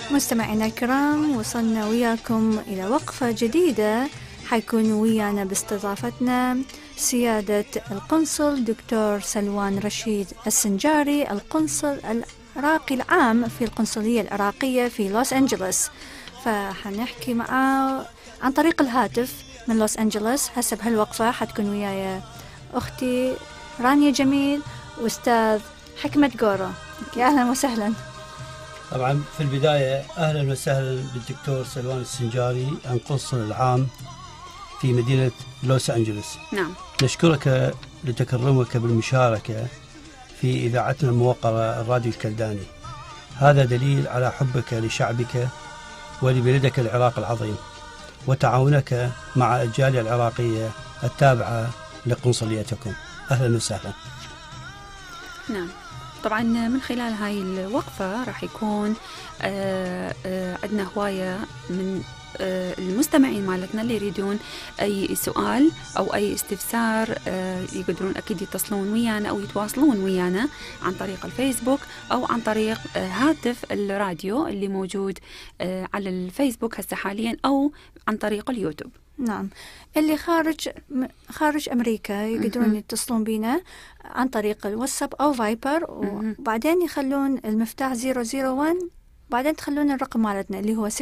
مستمعينا الكرام، وصلنا وياكم إلى وقفة جديدة. حيكون ويانا باستضافتنا سيادة القنصل دكتور سلوان رشيد السنجاري، القنصل العراقي العام في القنصلية العراقية في لوس أنجلوس. فحنحكي معاه عن طريق الهاتف من لوس أنجلوس. حسب هالوقفة حتكون وياي أختي رانيا جميل وأستاذ حكمة غورو. يا أهلا وسهلا. طبعا في البداية أهلا وسهلا بالدكتور سلوان السنجاري القنصل العام في مدينة لوس أنجلوس. نعم. نشكرك لتكرمك بالمشاركة في إذاعتنا الموقرة الراديو الكلداني. هذا دليل على حبك لشعبك ولبلدك العراق العظيم وتعاونك مع الجالية العراقية التابعة لقنصليتكم. أهلا وسهلا. نعم، طبعا من خلال هاي الوقفة راح يكون عندنا هواية من المستمعين مالتنا اللي يريدون أي سؤال أو أي استفسار يقدرون أكيد يتصلون ويانا أو يتواصلون ويانا عن طريق الفيسبوك أو عن طريق هاتف الراديو اللي موجود على الفيسبوك هسه حاليا أو عن طريق اليوتيوب. نعم، اللي خارج أمريكا يقدرون يتصلون بينا عن طريق الواتساب أو فايبر، وبعدين يخلون المفتاح 001، بعدين تخلون الرقم مالتنا اللي هو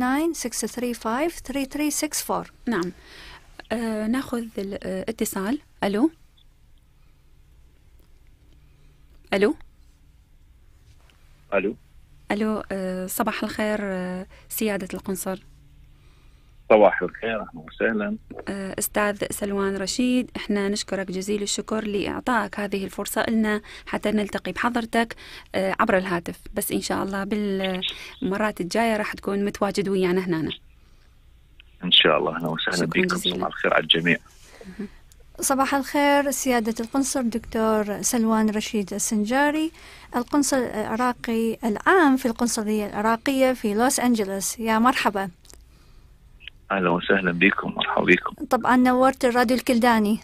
619-635-3364. نعم. ناخذ الاتصال. ألو ألو ألو ألو. صباح الخير سيادة القنصل. صباح الخير، أهلا وسهلا. أستاذ سلوان رشيد، إحنا نشكرك جزيل الشكر لإعطائك هذه الفرصة لنا حتى نلتقي بحضرتك عبر الهاتف، بس إن شاء الله بالمرات الجاية راح تكون متواجد ويانا هنا. إن شاء الله. أهلا وسهلا بكم. صباح الخير على الجميع. صباح الخير سيادة القنصل دكتور سلوان رشيد السنجاري، القنصل العراقي العام في القنصلية العراقية في لوس أنجلوس. يا مرحبا. أهلا وسهلا بكم، مرحبا بكم. طبعا نورت الراديو الكلداني.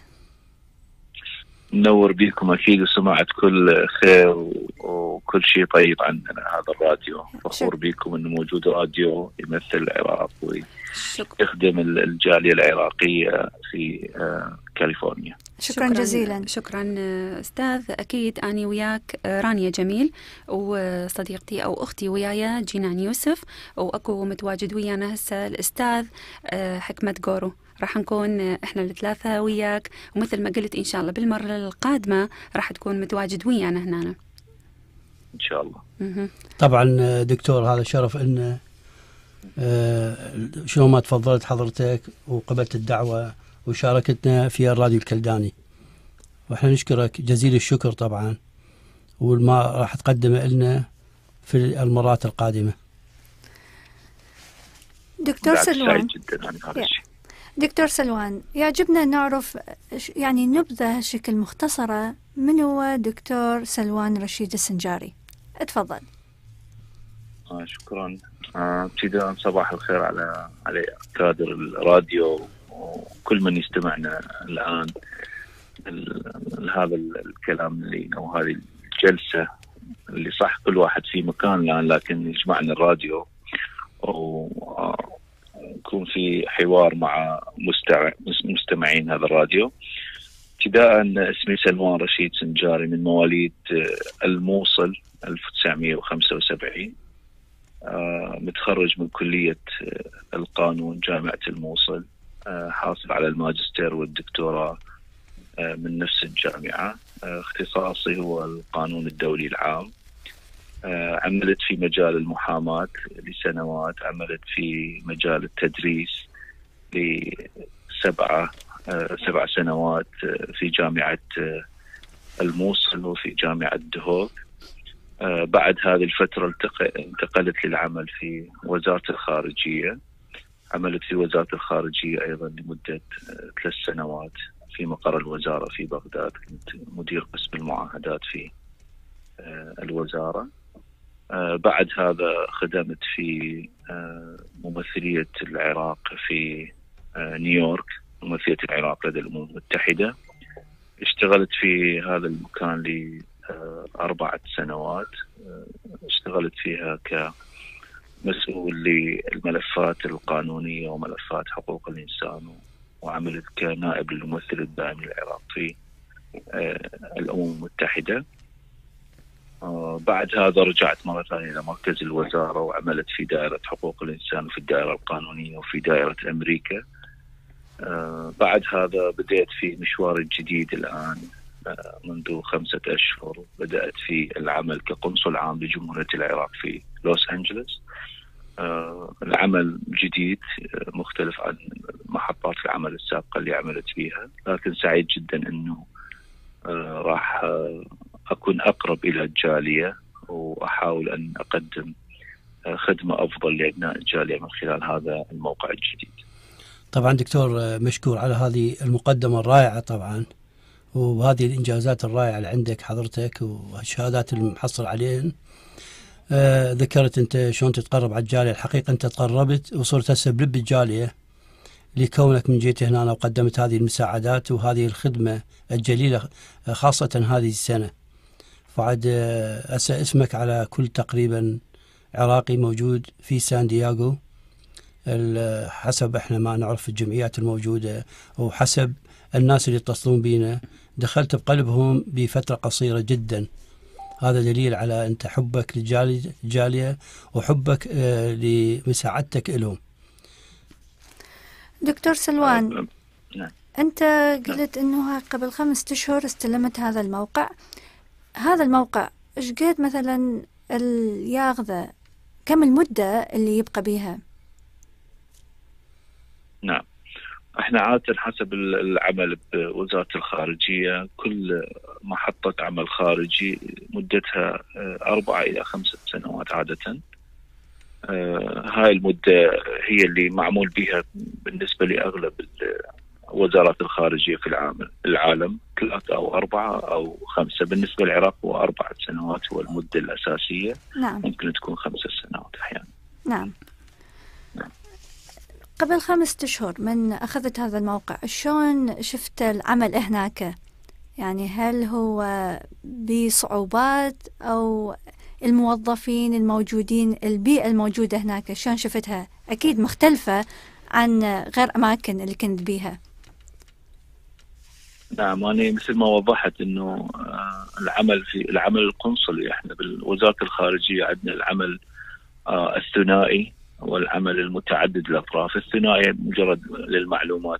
نور بكم أكيد، وسمعت كل خير وكل شيء طيب عندنا هذا الراديو. فخور بكم أنه موجود راديو يمثل العراق ويخدم الجالية العراقية في كاليفورنيا. شكرا جزيلا. شكرا أستاذ. أكيد أنا وياك رانيا جميل وصديقتي أو أختي ويايا جينان يوسف، وأكو متواجد ويانا هسه الأستاذ حكمة غورو. راح نكون إحنا الثلاثة وياك، ومثل ما قلت إن شاء الله بالمرة القادمة راح تكون متواجد ويانا هنا إن شاء الله. طبعا دكتور، هذا شرف إن شلون ما تفضلت حضرتك وقبلت الدعوة وشاركتنا في الراديو الكلداني، وإحنا نشكرك جزيل الشكر طبعا، والما راح تقدمه لنا في المرات القادمة. دكتور سلوان، دكتور سلوان، يعجبنا نعرف يعني نبذة شكل مختصرة من هو دكتور سلوان رشيد السنجاري. اتفضل. شكرا. ابتداء صباح الخير على كادر الراديو وكل من يستمعنا الآن هذا الكلام اللي أو هذه الجلسة اللي صح كل واحد في مكان الآن، لكن يجمعنا الراديو ويكون في حوار مع مستمعين هذا الراديو. ابتداء اسمي سلوان رشيد سنجاري، من مواليد الموصل 1975. متخرج من كلية القانون جامعة الموصل، حاصل على الماجستير والدكتوراه من نفس الجامعة. اختصاصي هو القانون الدولي العام. عملت في مجال المحاماة لسنوات، عملت في مجال التدريس ل7 سنوات في جامعة الموصل وفي جامعة دهوك. بعد هذه الفترة انتقلت للعمل في وزارة الخارجية. عملت في وزارة الخارجية أيضا لمدة 3 سنوات في مقر الوزارة في بغداد، كنت مدير قسم المعاهدات في الوزارة. بعد هذا خدمت في ممثلية العراق في نيويورك، ممثلية العراق لدى الأمم المتحدة. اشتغلت في هذا المكان ل4 سنوات. اشتغلت فيها مسؤول للملفات القانونية وملفات حقوق الإنسان، وعملت كنائب للممثل الدائم للعراق في الأمم المتحدة. بعد هذا رجعت مرة ثانية إلى مركز الوزارة وعملت في دائرة حقوق الإنسان وفي الدائرة القانونية وفي دائرة أمريكا. بعد هذا بدأت في مشوار جديد الآن منذ 5 أشهر. بدأت في العمل كقنصل عام لجمهورية العراق في لوس أنجلوس. العمل جديد مختلف عن محطات العمل السابقة اللي عملت فيها، لكن سعيد جدا أنه راح أكون أقرب إلى الجالية وأحاول أن أقدم خدمة أفضل لأبناء الجالية من خلال هذا الموقع الجديد. طبعا دكتور مشكور على هذه المقدمة الرائعة طبعا، وهذه الإنجازات الرائعة اللي عندك حضرتك والشهادات المحصل عليهن. ذكرت أنت شلون تتقرب على الجالية. الحقيقة أنت تقربت وصرت هسه بلب الجالية لكونك من جيت هنا وقدمت هذه المساعدات وهذه الخدمة الجليلة خاصة هذه السنة. فعد هسه اسمك على كل تقريبا عراقي موجود في سان دياغو، حسب احنا ما نعرف الجمعيات الموجودة وحسب الناس اللي يتصلون بينا، دخلت بقلبهم بفترة قصيرة جدا. هذا دليل على أنت حبك للجالية وحبك لمساعدتك لهم. دكتور سلوان، أنت قلت أنه قبل 5 أشهر استلمت هذا الموقع. هذا الموقع إيش قد مثلا ياخذ، كم المدة اللي يبقى بيها؟ نعم، احنا عادة حسب العمل بوزارة الخارجية كل محطة عمل خارجي مدتها 4 إلى 5 سنوات عادة. هاي المدة هي اللي معمول بها بالنسبة لأغلب وزارات الخارجية في العالم 3 أو 4 أو 5. بالنسبة للعراق هو 4 سنوات هو المدة الأساسية. نعم. ممكن تكون 5 سنوات أحيانا. نعم. قبل 5 أشهر من أخذت هذا الموقع، شلون شفت العمل هناك؟ يعني هل هو بصعوبات أو الموظفين الموجودين، البيئة الموجودة هناك شلون شفتها؟ أكيد مختلفة عن غير أماكن اللي كنت بيها. نعم، أنا مثل ما وضحت إنه العمل القنصلي، إحنا بالوزارة الخارجية عندنا العمل الثنائي والعمل المتعدد الأطراف. الثنائي مجرد للمعلومات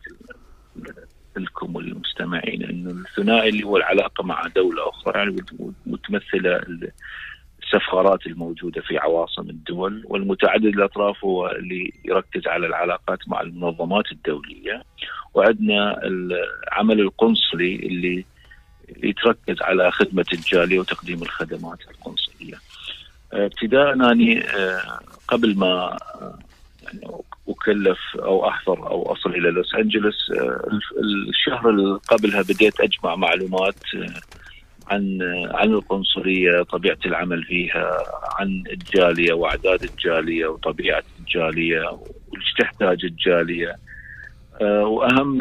لكم وللمستمعين إنه الثنائي اللي هو العلاقة مع دولة أخرى، يعني متمثلة السفارات الموجودة في عواصم الدول، والمتعدد الأطراف هو اللي يركز على العلاقات مع المنظمات الدولية. وعندنا العمل القنصلي اللي يتركز على خدمة الجالية وتقديم الخدمات القنصلية. ابتداء أني قبل ما يعني أكلف أو أحضر أو أصل إلى لوس أنجلوس، الشهر اللي قبلها بديت أجمع معلومات عن القنصلية، طبيعة العمل فيها، عن الجالية وأعداد الجالية وطبيعة الجالية وإيش تحتاج الجالية، وأهم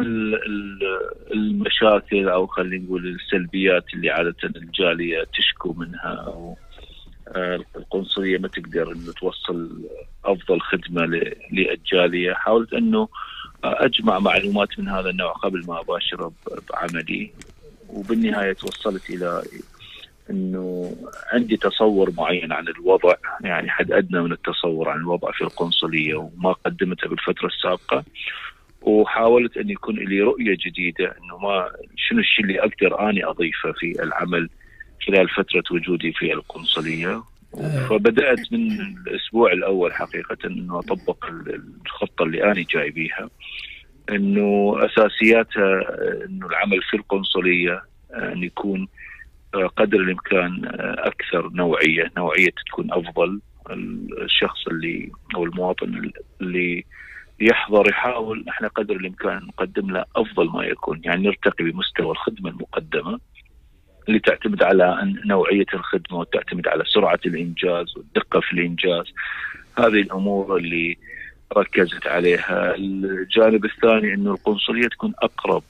المشاكل أو خلينا نقول السلبيات اللي عادة الجالية تشكو منها، أو القنصلية ما تقدر إنه توصل أفضل خدمة للجالية. حاولت إنه أجمع معلومات من هذا النوع قبل ما أباشر بعملي، وبالنهاية توصلت إلى إنه عندي تصور معين عن الوضع، يعني حد أدنى من التصور عن الوضع في القنصلية وما قدمته بالفترة السابقة. وحاولت أن يكون لي رؤية جديدة إنه شنو الشيء اللي أقدر أني أضيفه في العمل خلال فترة وجودي في القنصلية. فبدأت من الأسبوع الأول حقيقة إنه أطبق الخطة اللي أنا جاي بيها، إنه أساسياتها إنه العمل في القنصلية أن يكون قدر الإمكان أكثر نوعية تكون أفضل. الشخص اللي أو المواطن اللي يحضر يحاول احنا قدر الإمكان نقدم له أفضل ما يكون، يعني نرتقي بمستوى الخدمة المقدمة اللي تعتمد على نوعية الخدمة وتعتمد على سرعة الإنجاز والدقة في الإنجاز. هذه الأمور اللي ركزت عليها. الجانب الثاني إنه القنصلية تكون أقرب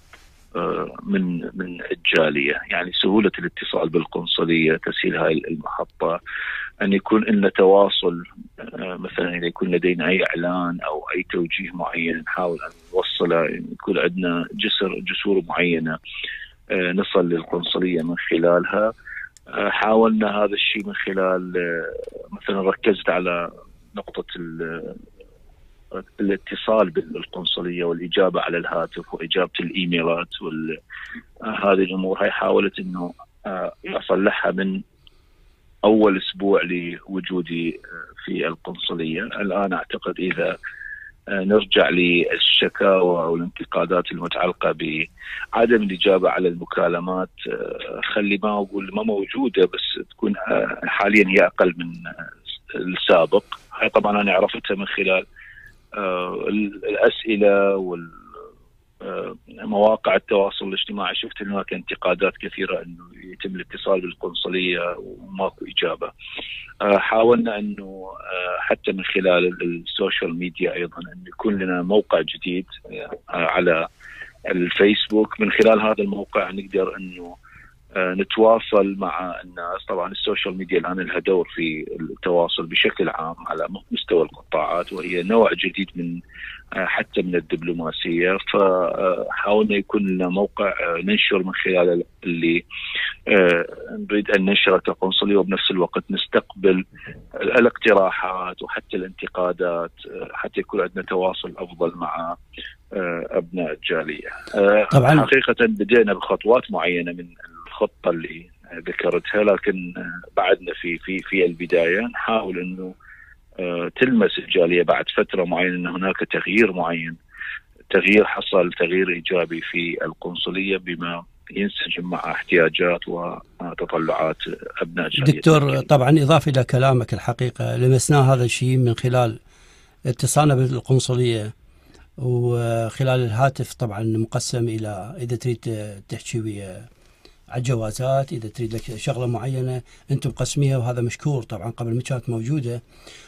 من الجالية، يعني سهولة الاتصال بالقنصلية، تسهيل هاي المحطة، أن يكون لنا تواصل، مثلا إذا يكون لدينا أي إعلان أو أي توجيه معين نحاول أن نوصله، يكون عندنا جسور معينة نصل للقنصلية من خلالها. حاولنا هذا الشيء من خلال مثلا ركزت على نقطة الاتصال بالقنصلية والإجابة على الهاتف وإجابة الإيميلات هذه الأمور هاي حاولت أنه أصلحها من أول أسبوع لوجودي في القنصلية. الآن أعتقد إذا نرجع للشكاوى أو الانتقادات المتعلقة بعدم الإجابة على المكالمات، خلي ما أقول ما موجودة، بس تكون حاليا هي أقل من السابق. هاي طبعا أنا عرفتها من خلال الأسئلة ومواقع التواصل الاجتماعي. شفت أنه هناك انتقادات كثيرة أنه يتم الاتصال بالقنصلية وماكو إجابة. حاولنا أنه حتى من خلال السوشيال ميديا أيضا أن يكون لنا موقع جديد على الفيسبوك. من خلال هذا الموقع نقدر أنه نتواصل مع الناس. طبعا السوشيال ميديا الآن لها دور في التواصل بشكل عام على مستوى القطاعات، وهي نوع جديد من حتى من الدبلوماسية. فحاولنا يكون لنا موقع ننشر من خلال اللي نريد أن ننشره كقنصلية، وبنفس الوقت نستقبل الاقتراحات وحتى الانتقادات حتى يكون عندنا تواصل أفضل مع أبناء الجالية. طبعا حقيقة بدينا بخطوات معينة من الخطة اللي ذكرتها، لكن بعدنا في البداية نحاول أنه تلمس الجالية بعد فترة معينة أن هناك تغيير معين، تغيير حصل، تغيير إيجابي في القنصلية بما ينسجم مع احتياجات وتطلعات أبناء الجالية. دكتور، طبعا إضافة إلى كلامك الحقيقة لمسنا هذا الشيء من خلال اتصالنا بالقنصلية وخلال الهاتف، طبعا مقسم إلى إذا تريد تحكي ويا على الجوازات، إذا تريد لك شغلة معينة أنتم مقسميها، وهذا مشكور. طبعا قبل ما كانت موجودة،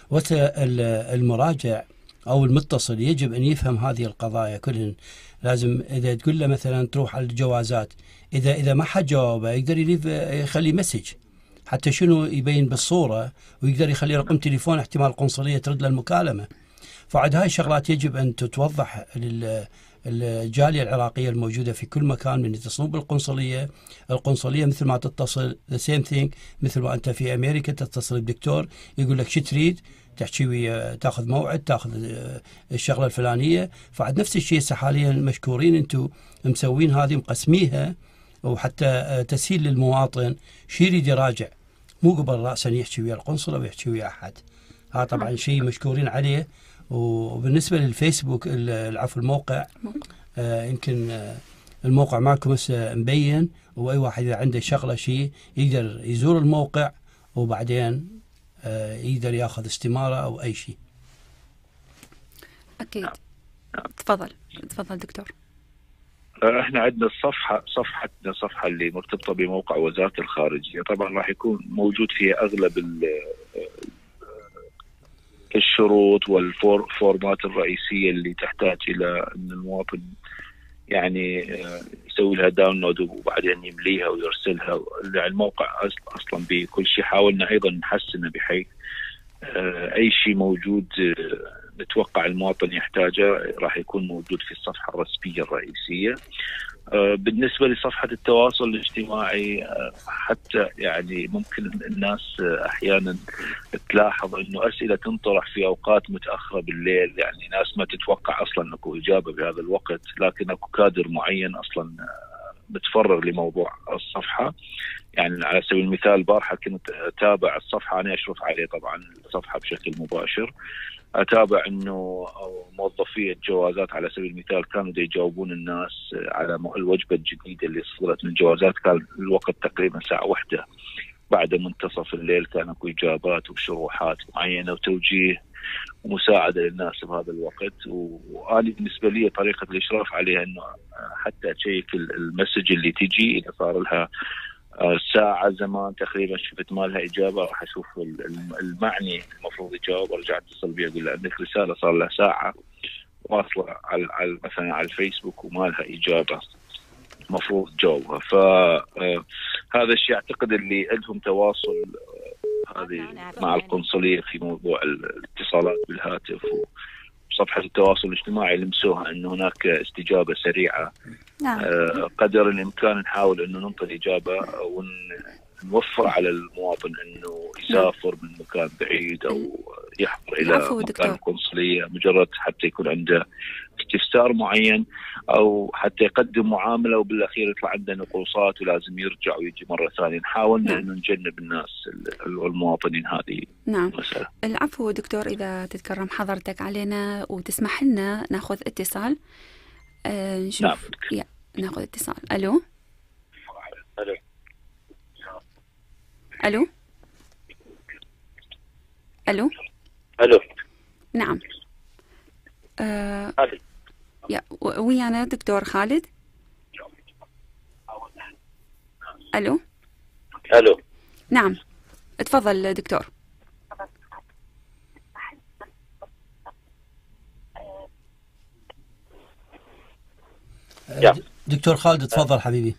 المراجع أو المتصل يجب أن يفهم هذه القضايا كلهن. لازم إذا تقول له مثلا تروح على الجوازات، إذا ما حد جاوبه يقدر يخلي مسج حتى شنو يبين بالصورة، ويقدر يخلي رقم تليفون احتمال القنصلية ترد له المكالمة. فعد هاي الشغلات يجب أن تتوضح الجالية العراقية الموجودة في كل مكان من يتصلون بالقنصلية. القنصلية مثل ما تتصل the same thing، مثل ما أنت في أمريكا تتصل بالدكتور يقول لك شو تريد، تحكي ويا تاخذ موعد، تاخذ الشغلة الفلانية. فعد نفس الشيء حاليا مشكورين أنتم مسوين هذه مقسميها، وحتى تسهيل للمواطن شو يريد يراجع، مو قبل رأسا يحكي ويا القنصلة ويحكي ويا أحد. هذا طبعا شيء مشكورين عليه. وبالنسبة للفيسبوك العفو الموقع، يمكن الموقع معكم هسه مبين، وأي واحد إذا عنده شغلة شيء يقدر يزور الموقع وبعدين يقدر ياخذ استمارة أو أي شيء. أكيد. تفضل دكتور. احنا عندنا صفحة اللي مرتبطة بموقع وزارة الخارجية. طبعا راح يكون موجود فيها أغلب الشروط والفورمات الرئيسية اللي تحتاج إلى أن المواطن يعني يسوي لها داونلود وبعدين يمليها ويرسلها. يعني الموقع أصلا بكل شيء حاولنا أيضا نحسنه بحيث أي شيء موجود نتوقع المواطن يحتاجه راح يكون موجود في الصفحة الرسمية الرئيسية. بالنسبة لصفحة التواصل الاجتماعي، حتى يعني ممكن الناس أحيانا تلاحظ أنه أسئلة تنطرح في أوقات متأخرة بالليل، يعني ناس ما تتوقع أصلا أكو إجابة بهذا الوقت، لكن أكو كادر معين أصلا متفرغ لموضوع الصفحة. يعني على سبيل المثال بارحة كنت أتابع الصفحة، أنا أشرف عليه طبعا الصفحة بشكل مباشر، أتابع أنه موظفي الجوازات على سبيل المثال كانوا يجاوبون الناس على الوجبة الجديدة اللي صدرت من الجوازات. كان الوقت تقريبا 1:00 بعد منتصف الليل، كان اكو إجابات وشروحات معينة وتوجيه ومساعدة للناس بهذا الوقت. وأنا بالنسبة لي طريقة الإشراف عليها أنه حتى أشيك المسج اللي تجي إذا صار لها ساعة زمان تقريبا شفت ما لها إجابة، راح أشوف المعني المفروض يجاوب، أرجع أتصل بيه أقول له عندك رسالة صار لها ساعة واصلة على مثلا على الفيسبوك وما لها إجابة مفروض تجاوبها. فهذا الشيء أعتقد اللي عندهم تواصل هذه مع القنصلية في موضوع الاتصالات بالهاتف وصفحة التواصل الاجتماعي لمسوها أن هناك استجابة سريعة. نعم. قدر الإمكان نحاول أنه ننطي إجابة ونوفر على المواطن أنه يسافر من مكان بعيد أو يحضر إلى مكان القنصلية مجرد حتى يكون عنده استفسار معين أو حتى يقدم معاملة وبالأخير يطلع عنده نقوصات ولازم يرجع ويجي مرة ثانية. حاولنا أنه نجنب الناس والمواطنين هذه المسألة. العفو دكتور، إذا تتكرم حضرتك علينا وتسمح لنا ناخذ اتصال. نشوف. نعم. ناخذ اتصال. ألو. ألو. ألو. ألو. نعم. ويانا دكتور خالد. ألو. ألو. نعم، تفضل دكتور. دكتور خالد تفضل حبيبي.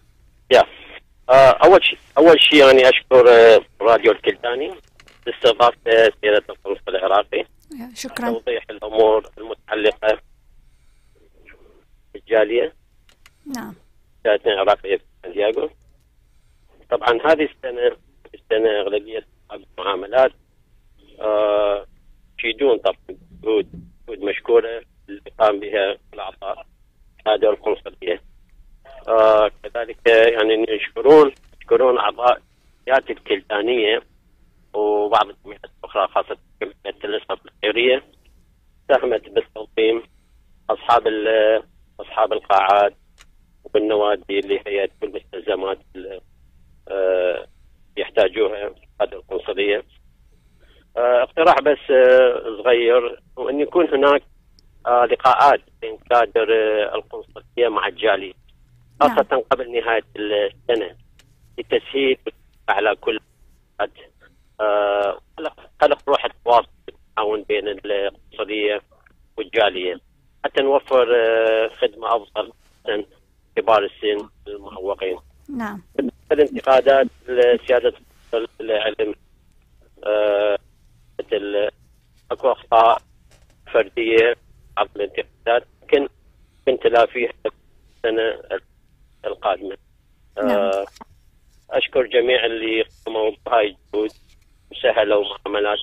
أول شيء يعني أشكر راديو الكلداني باستضافة سيادة القنصل العراقي. شكرا. توضيح الأمور المتعلقة بالجالية. نعم. جاليتنا العراقية في سانتياغو. طبعا هذه السنة أغلبية المعاملات يشيدون طبعا جهود مشكورة اللي قام بها الأعضاء هذه القنصلية. كذلك يعني يشكرون أعضاء الجالية الكلدانية وبعض الجمعيات الأخرى خاصة جمعية الإسقاط الخيرية ساهمت بالتنظيم، أصحاب القاعات والنوادي اللي هي كل المستلزمات يحتاجوها هذه القنصلية. اقتراح بس صغير وأن يكون هناك لقاءات بين كادر القنصلية مع الجالية خاصة قبل نهاية السنة لتسهيل على كل خلق روح التواصل والتعاون بين القنصلية والجالية حتى نوفر خدمة أفضل كبار السن المعوقين. نعم. الانتقادات سيادة العلم مثل اكو اخطاء فردية بعض الانتقادات كنت تلافيها السنة القادمة. أشكر جميع اللي قاموا بهاي الجهود وسهلوا معاملات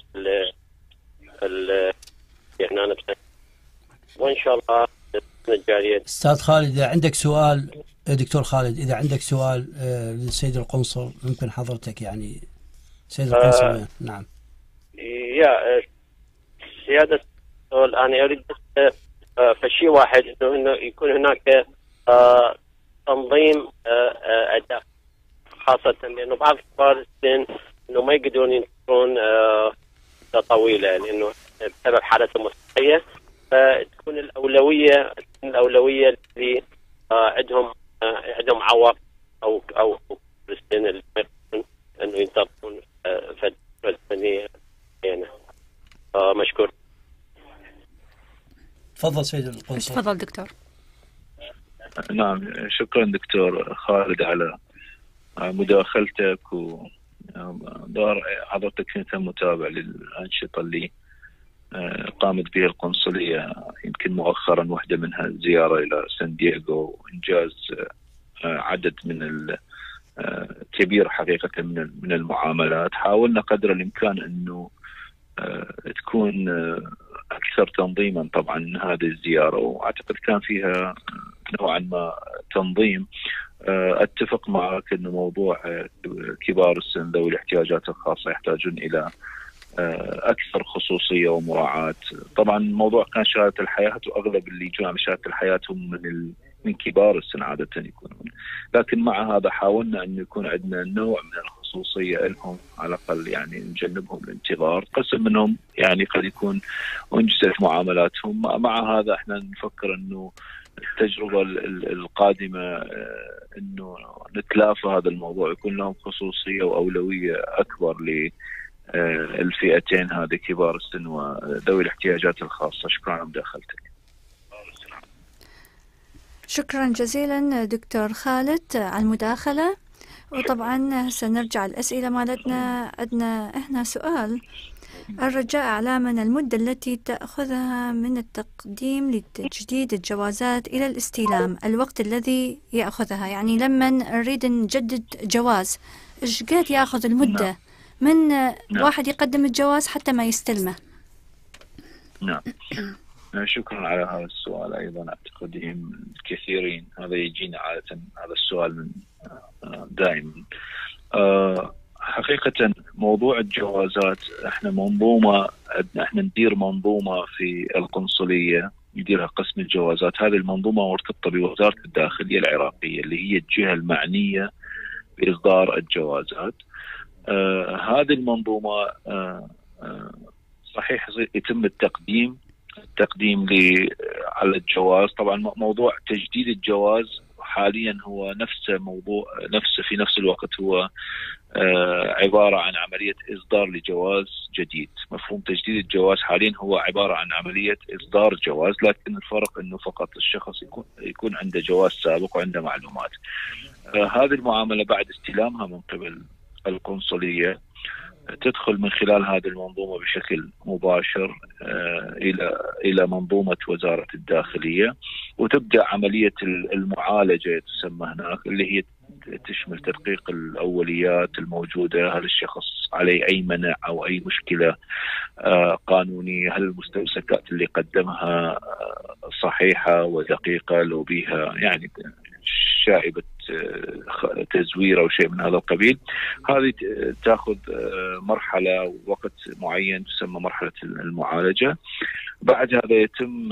هنا بسنة وإن شاء الله الجالية. أستاذ خالد إذا عندك سؤال، دكتور خالد إذا عندك سؤال للسيد القنصل ممكن حضرتك يعني سيد القنصل. نعم. يا سيادة أنا أريد فشي واحد إنه يكون هناك تنظيم أداء خاصة لأنه بعض كبار السن إنه ما يقدرون ينتظرون طويلة لأنه بسبب حالتهم الصحية، فتكون الأولوية اللي عندهم عوق أو السن اللي ما يقدرون إنه ينتظرون فترة سنية يعني. مشكور. تفضل سيد القنصل. تفضل دكتور. نعم شكرا دكتور خالد على مداخلتك ودار حضرتك كنت متابع للأنشطة اللي قامت بها القنصلية يمكن مؤخرا، واحدة منها الزيارة إلى سان دييغو وإنجاز عدد من كبير حقيقة من المعاملات. حاولنا قدر الإمكان أنه تكون أكثر تنظيما طبعا هذه الزيارة، وأعتقد كان فيها نوعا ما تنظيم. أتفق معك أن موضوع كبار السن ذوي الاحتياجات الخاصة يحتاجون إلى أكثر خصوصية ومراعاة. طبعا موضوع كان شهادة الحياة وأغلب اللي يجون شهادة الحياة هم من كبار السن عادة يكونون، لكن مع هذا حاولنا أن يكون عندنا نوع من الخصوصية لهم على الأقل، يعني نجنبهم الانتظار. قسم منهم يعني قد يكون أنجزت معاملاتهم. مع هذا احنا نفكر أنه التجربة القادمة أنه نتلافى هذا الموضوع، يكون لهم خصوصية وأولوية أكبر للفئتين هذه كبار السن وذوي الاحتياجات الخاصة. شكرا على مداخلتك. شكرا جزيلا دكتور خالد على المداخلة. وطبعا هسه نرجع الأسئلة مالتنا. عندنا هنا سؤال: الرجاء إعلامنا المدة التي تأخذها من التقديم لتجديد الجوازات إلى الاستلام، الوقت الذي يأخذها، يعني لما نريد نجدد جواز إيش قد يأخذ المدة من واحد يقدم الجواز حتى ما يستلمه؟ نعم، شكرا على هذا السؤال. أيضا أعتقد يهم الكثيرين، هذا يجينا عادة هذا السؤال من دائما. حقيقة موضوع الجوازات احنا منظومة، احنا ندير منظومة في القنصلية يديرها قسم الجوازات. هذه المنظومة مرتبطة بوزارة الداخلية العراقية اللي هي الجهة المعنية بإصدار الجوازات. هذه المنظومة صحيح يتم التقديم على الجواز. طبعا موضوع تجديد الجواز حاليا هو نفسه في نفس الوقت هو عبارة عن عملية إصدار لجواز جديد. مفهوم تجديد الجواز حاليا هو عبارة عن عملية إصدار جواز، لكن الفرق أنه فقط الشخص يكون عنده جواز سابق وعنده معلومات. هذه المعاملة بعد استلامها من قبل القنصلية تدخل من خلال هذه المنظومة بشكل مباشر إلى منظومة وزارة الداخلية، وتبدأ عملية المعالجة تسمى هناك، اللي هي تشمل تدقيق الأوليات الموجودة. هل الشخص عليه أي منع أو أي مشكلة قانونية؟ هل المستوثقات اللي قدمها صحيحة ودقيقة لو بيها يعني شائبة تزوير أو شيء من هذا القبيل؟ هذه تأخذ مرحلة ووقت معين تسمى مرحلة المعالجة. بعد هذا يتم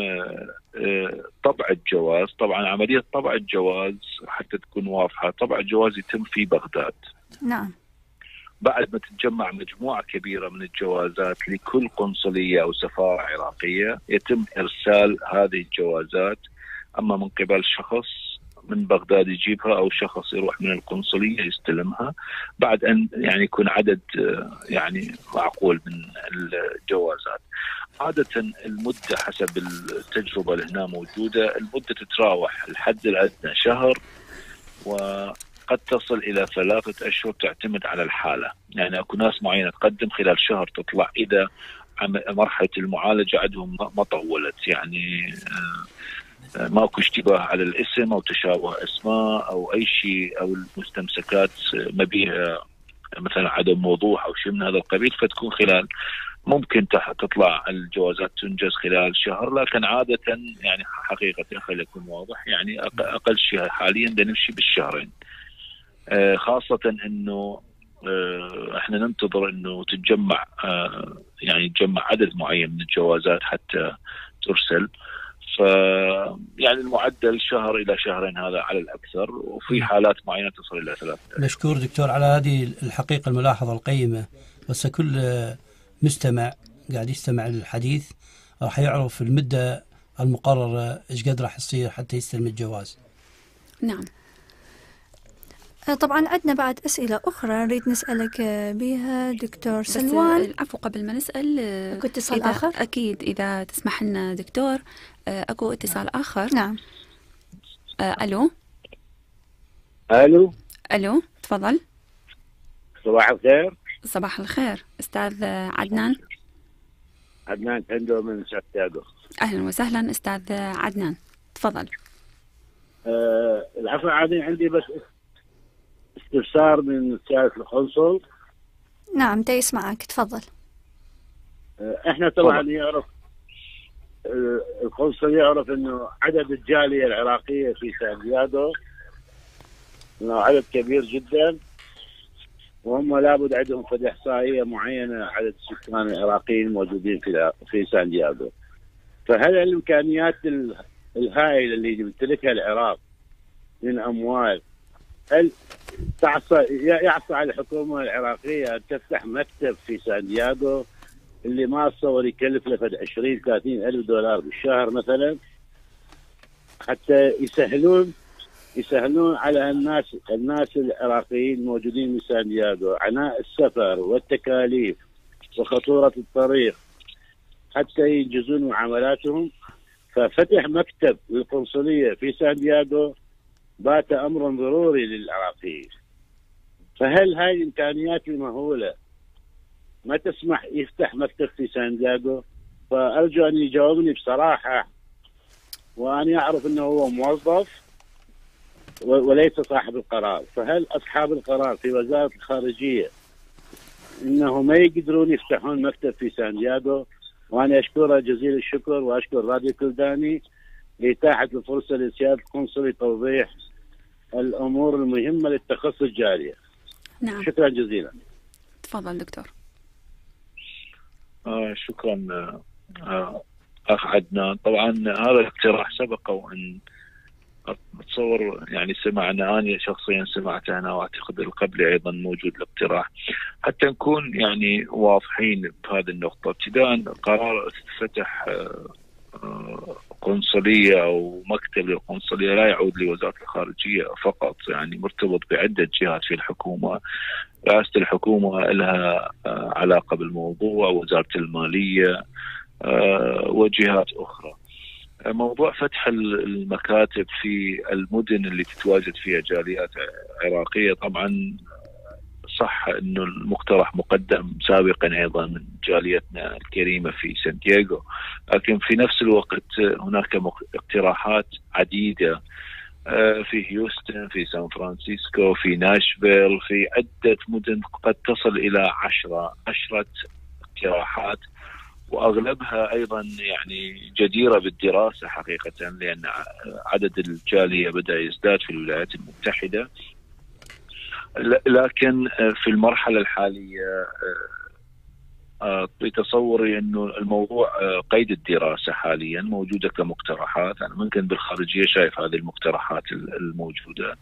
طبع الجواز. طبعا عملية طبع الجواز حتى تكون واضحة، طبع الجواز يتم في بغداد. نعم. بعد ما تتجمع مجموعة كبيرة من الجوازات لكل قنصلية أو سفارة عراقية يتم إرسال هذه الجوازات، أما من قبل شخص من بغداد يجيبها أو شخص يروح من القنصلية يستلمها، بعد أن يعني يكون عدد يعني معقول من الجوازات. عادة المدة حسب التجربة اللي هنا موجودة، المدة تتراوح الحد الأدنى شهر، وقد تصل إلى 3 أشهر، تعتمد على الحالة. يعني أكو ناس معينة تقدم خلال شهر تطلع، إذا مرحلة المعالجة عندهم ما طولت، يعني ماكو اشتباه على الاسم او تشابه اسماء او اي شيء، او المستمسكات ما بيها مثلا عدم وضوح او شيء من هذا القبيل، فتكون خلال ممكن تطلع الجوازات تنجز خلال شهر. لكن عادة يعني حقيقة خلي يكون واضح، يعني اقل شيء حاليا نمشي بالشهرين، خاصة انه احنا ننتظر انه تتجمع يعني يتجمع عدد معين من الجوازات حتى ترسل. يعني المعدل شهر إلى شهرين هذا على الأكثر، وفي حالات معينة تصل إلى 3. مشكور دكتور على هذه الحقيقة الملاحظة القيمة. بس كل مستمع قاعد يستمع للحديث راح يعرف المدة المقررة إيش قد راح يصير حتى يستلم الجواز. نعم. طبعا عندنا بعد أسئلة أخرى نريد نسألك بها دكتور سلوان. العفو، قبل ما نسأل أكو اتصال آخر؟ أكيد إذا تسمح لنا دكتور، أكو اتصال آخر. نعم. ألو ألو، تفضل. صباح الخير. صباح الخير أستاذ عدنان. عدنان عنده من سانتياغو. أهلا وسهلا أستاذ عدنان، تفضل. العفو، عندي بس استفسار من سيادة القنصل. نعم يسمعك، تفضل. احنا طبعا يعرف القنصل يعرف انه عدد الجالية العراقية في سانتياغو انه عدد كبير جدا، وهم لابد عندهم في احصائية معينة عدد السكان العراقيين الموجودين في سانتياغو. فهل الامكانيات الهائلة اللي يمتلكها العراق من اموال، هل يعصى على الحكومة العراقية أن تفتح مكتب في سانتياغو اللي ما أتصور يكلف له 20-30 ألف دولار بالشهر مثلا، حتى يسهلون على الناس العراقيين الموجودين في سانتياغو عناء السفر والتكاليف وخطورة الطريق حتى ينجزون معاملاتهم. ففتح مكتب للقنصلية في سانتياغو بات أمر ضروري للعراقيين. فهل هاي الإمكانيات المهولة ما تسمح يفتح مكتب في سان دييغو؟ فأرجو أن يجاوبني بصراحة، وأن أعرف أنه هو موظف وليس صاحب القرار. فهل أصحاب القرار في وزارة الخارجية إنه ما يقدرون يفتحون مكتب في سان دييغو؟ وأنا أشكره جزيل الشكر، وأشكر راديو كلداني لإتاحة الفرصة لسيادة القنصل لتوضيح الأمور المهمة اللي تخص الجالية. نعم. شكرا جزيلا. تفضل دكتور. شكرا أخ عدنان. طبعا هذا الاقتراح سبق وأن أتصور يعني سمعنا، أنا شخصيا سمعته أنا، وأعتقد القبلي أيضا موجود الاقتراح. حتى نكون يعني واضحين بهذه النقطة، ابتداء قرار فتح قنصلية أو مكتب للقنصلية لا يعود لوزارة الخارجية فقط، يعني مرتبط بعدة جهات في الحكومة. رئاسة الحكومة لها علاقة بالموضوع، وزارة المالية وجهات أخرى. موضوع فتح المكاتب في المدن اللي تتواجد فيها جاليات عراقية، طبعا صح أنه المقترح مقدم سابقا أيضا من جاليتنا الكريمة في سان دييغو، لكن في نفس الوقت هناك اقتراحات عديدة في هيوستن، في سان فرانسيسكو، في ناشفيل، في عدة مدن قد تصل إلى 10 اقتراحات، وأغلبها أيضا يعني جديرة بالدراسة حقيقة، لأن عدد الجالية بدأ يزداد في الولايات المتحدة. لكن في المرحلة الحالية بتصوري أنه الموضوع قيد الدراسة حاليا، موجودة كمقترحات. أنا ممكن بالخارجية شايف هذه المقترحات الموجودة.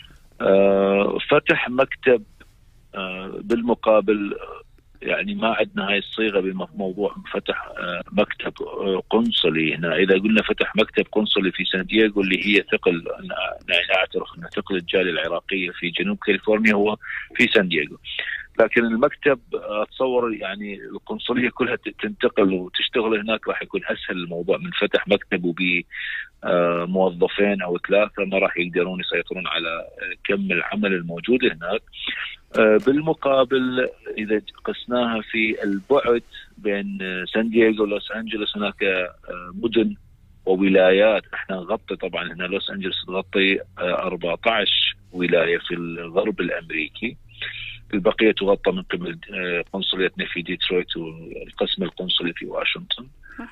فتح مكتب بالمقابل، يعني ما عندنا هاي الصيغة بموضوع فتح مكتب قنصلي هنا. إذا قلنا فتح مكتب قنصلي في سان دييغو اللي هي ثقل، أنا أعترف أن ثقل الجالية العراقية في جنوب كاليفورنيا هو في سان دييغو، لكن المكتب أتصور يعني القنصلية كلها تنتقل وتشتغل هناك، راح يكون أسهل الموضوع من فتح مكتب وبموظفين أو 3 ما راح يقدرون يسيطرون على كم العمل الموجود هناك. بالمقابل إذا قسناها في البعد بين سان دييغو ولوس أنجلوس، هناك مدن وولايات. احنا نغطي طبعا هنا لوس أنجلوس تغطي 14 ولاية في الغرب الأمريكي، البقية تغطى من قبل قنصليتنا في ديترويت والقسم القنصلي في واشنطن.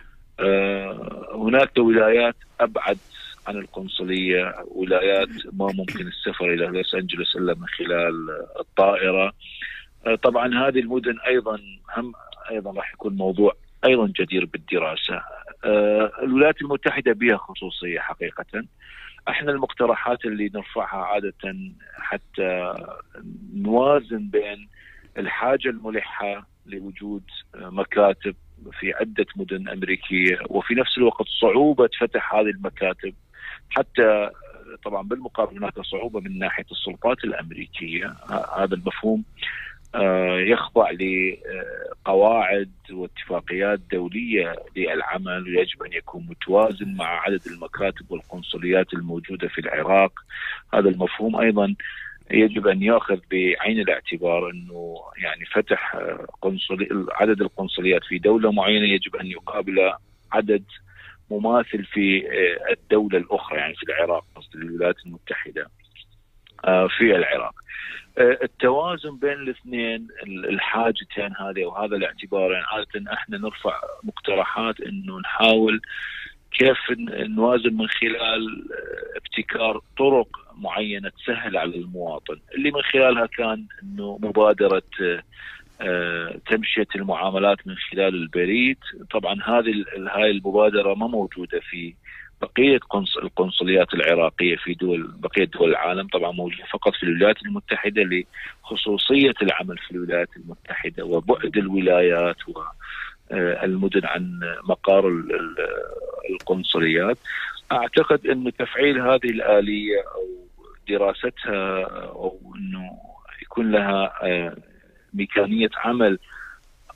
هناك ولايات أبعد عن القنصلية، ولايات ما ممكن السفر إلى لوس أنجلوس إلا من خلال الطائرة. طبعا هذه المدن أيضا راح يكون موضوع أيضا جدير بالدراسة. الولايات المتحدة بها خصوصية حقيقة. احنا المقترحات اللي نرفعها عادة حتى نوازن بين الحاجة الملحة لوجود مكاتب في عدة مدن أمريكية، وفي نفس الوقت صعوبة فتح هذه المكاتب. حتى طبعا بالمقابل هناك صعوبة من ناحية السلطات الأمريكية. هذا المفهوم يخضع لقواعد واتفاقيات دولية للعمل، ويجب أن يكون متوازن مع عدد المكاتب والقنصليات الموجودة في العراق. هذا المفهوم أيضا يجب أن يأخذ بعين الاعتبار، أنه يعني فتح عدد القنصليات في دولة معينة يجب أن يقابل عدد مماثل في الدولة الأخرى، يعني في العراق، قصد الولايات المتحدة في العراق. التوازن بين الاثنين، الحاجتين هذه وهذا الاعتبار، يعني عادة احنا نرفع مقترحات انه نحاول كيف نوازن من خلال ابتكار طرق معينة تسهل على المواطن، اللي من خلالها كان انه مبادرة تمشية المعاملات من خلال البريد. طبعا هاي المبادرة ما موجودة في بقية القنصليات العراقية في بقية دول العالم، طبعا موجودة فقط في الولايات المتحدة لخصوصية العمل في الولايات المتحدة وبعد الولايات والمدن عن مقار القنصليات. أعتقد أن تفعيل هذه الآلية أو دراستها، أو أنه يكون لها ميكانية عمل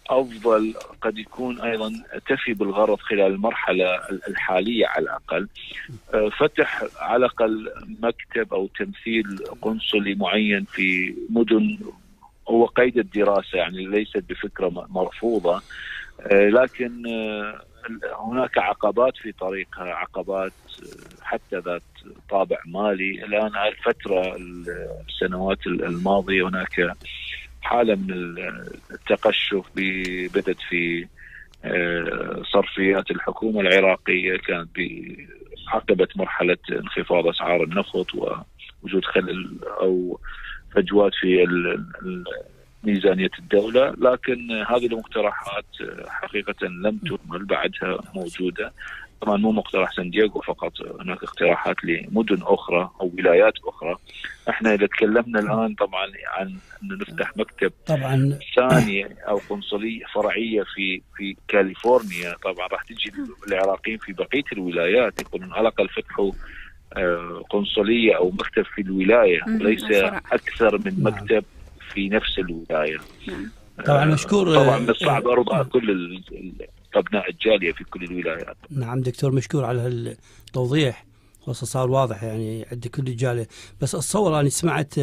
أفضل قد يكون أيضا تفي بالغرض خلال المرحلة الحالية على الأقل. فتح على الأقل مكتب أو تمثيل قنصلي معين في مدن هو قيد الدراسة، يعني ليست بفكرة مرفوضة، لكن هناك عقبات في طريقها، عقبات حتى ذات طابع مالي. الآن الفترة السنوات الماضية هناك حالة من التقشف بدت في صرفيات الحكومة العراقية، كانت بعقبة مرحلة انخفاض أسعار النفط ووجود خلل أو فجوات في ميزانية الدولة، لكن هذه المقترحات حقيقة لم تكمل، بعدها موجودة. طبعا مو مقترح سان دييغو فقط، هناك اقتراحات لمدن أخرى أو ولايات أخرى. احنا إذا تكلمنا الآن طبعا عن أن نفتح مكتب طبعا ثاني أو قنصلية فرعية في كاليفورنيا، طبعا راح تجي العراقيين في بقية الولايات يقولون على الأقل فتحوا قنصلية أو مكتب في الولاية وليس أكثر من مكتب في نفس الولاية. طبعا مشكور. طبعا من الصعب أرضى كل أبناء الجالية في كل الولايات. نعم دكتور، مشكور على التوضيح، خلاص صار واضح يعني عند كل الجالية. بس أتصور أنا سمعت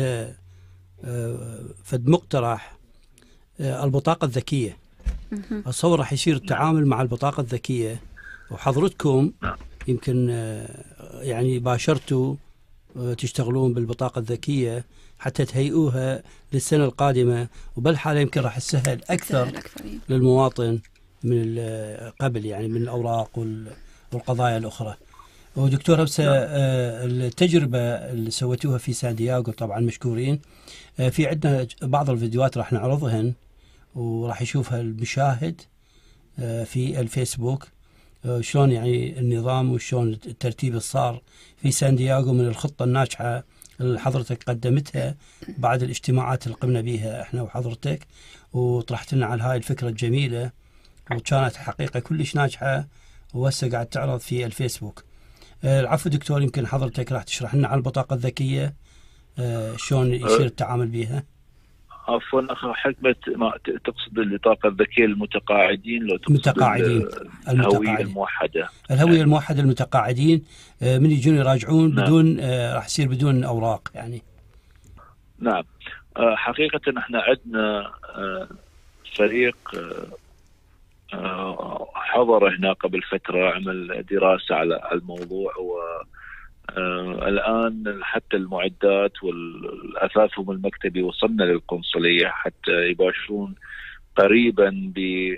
فد مقترح البطاقة الذكية، أتصور راح يصير التعامل مع البطاقة الذكية، وحضرتكم يمكن يعني باشرتوا تشتغلون بالبطاقة الذكية حتى تهيئوها للسنة القادمة، وبالحالة يمكن راح تسهل أكثر للمواطن من قبل، يعني من الأوراق والقضايا الأخرى. ودكتور هسه التجربة اللي سويتوها في سان دييغو طبعا مشكورين. في عندنا بعض الفيديوهات راح نعرضهن وراح يشوفها المشاهد في الفيسبوك، شلون يعني النظام وشلون الترتيب صار في سان دييغو من الخطة الناجحة اللي حضرتك قدمتها بعد الاجتماعات اللي قمنا بها احنا وحضرتك، وطرحت لنا على هاي الفكرة الجميلة وكانت حقيقة كلش ناجحة، وهسه قاعد تعرض في الفيسبوك. العفو دكتور، يمكن حضرتك راح تشرح لنا عن البطاقة الذكية شلون يصير التعامل بها. عفوا أخ حكمة، ما تقصد البطاقة الذكية للمتقاعدين؟ لو تقصد المتقاعدين، الهوية الموحدة. الهوية الموحدة للمتقاعدين من يجون يراجعون بدون راح يصير بدون أوراق يعني. نعم، حقيقة احنا عندنا فريق حضر هنا قبل فترة، عمل دراسة على الموضوع، والآن حتى المعدات والأثاثهم المكتبي وصلنا للقنصلية حتى يباشرون قريبا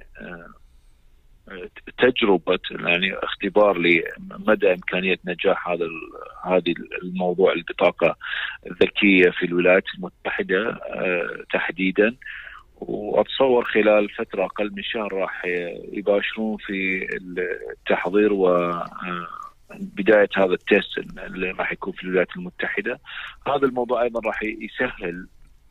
بتجربة يعني اختبار لمدى إمكانية نجاح هذه الموضوع البطاقة الذكية في الولايات المتحدة تحديدا. وأتصور خلال فترة أقل من شهر راح يباشرون في التحضير وبداية هذا التست اللي راح يكون في الولايات المتحدة. هذا الموضوع أيضا راح يسهل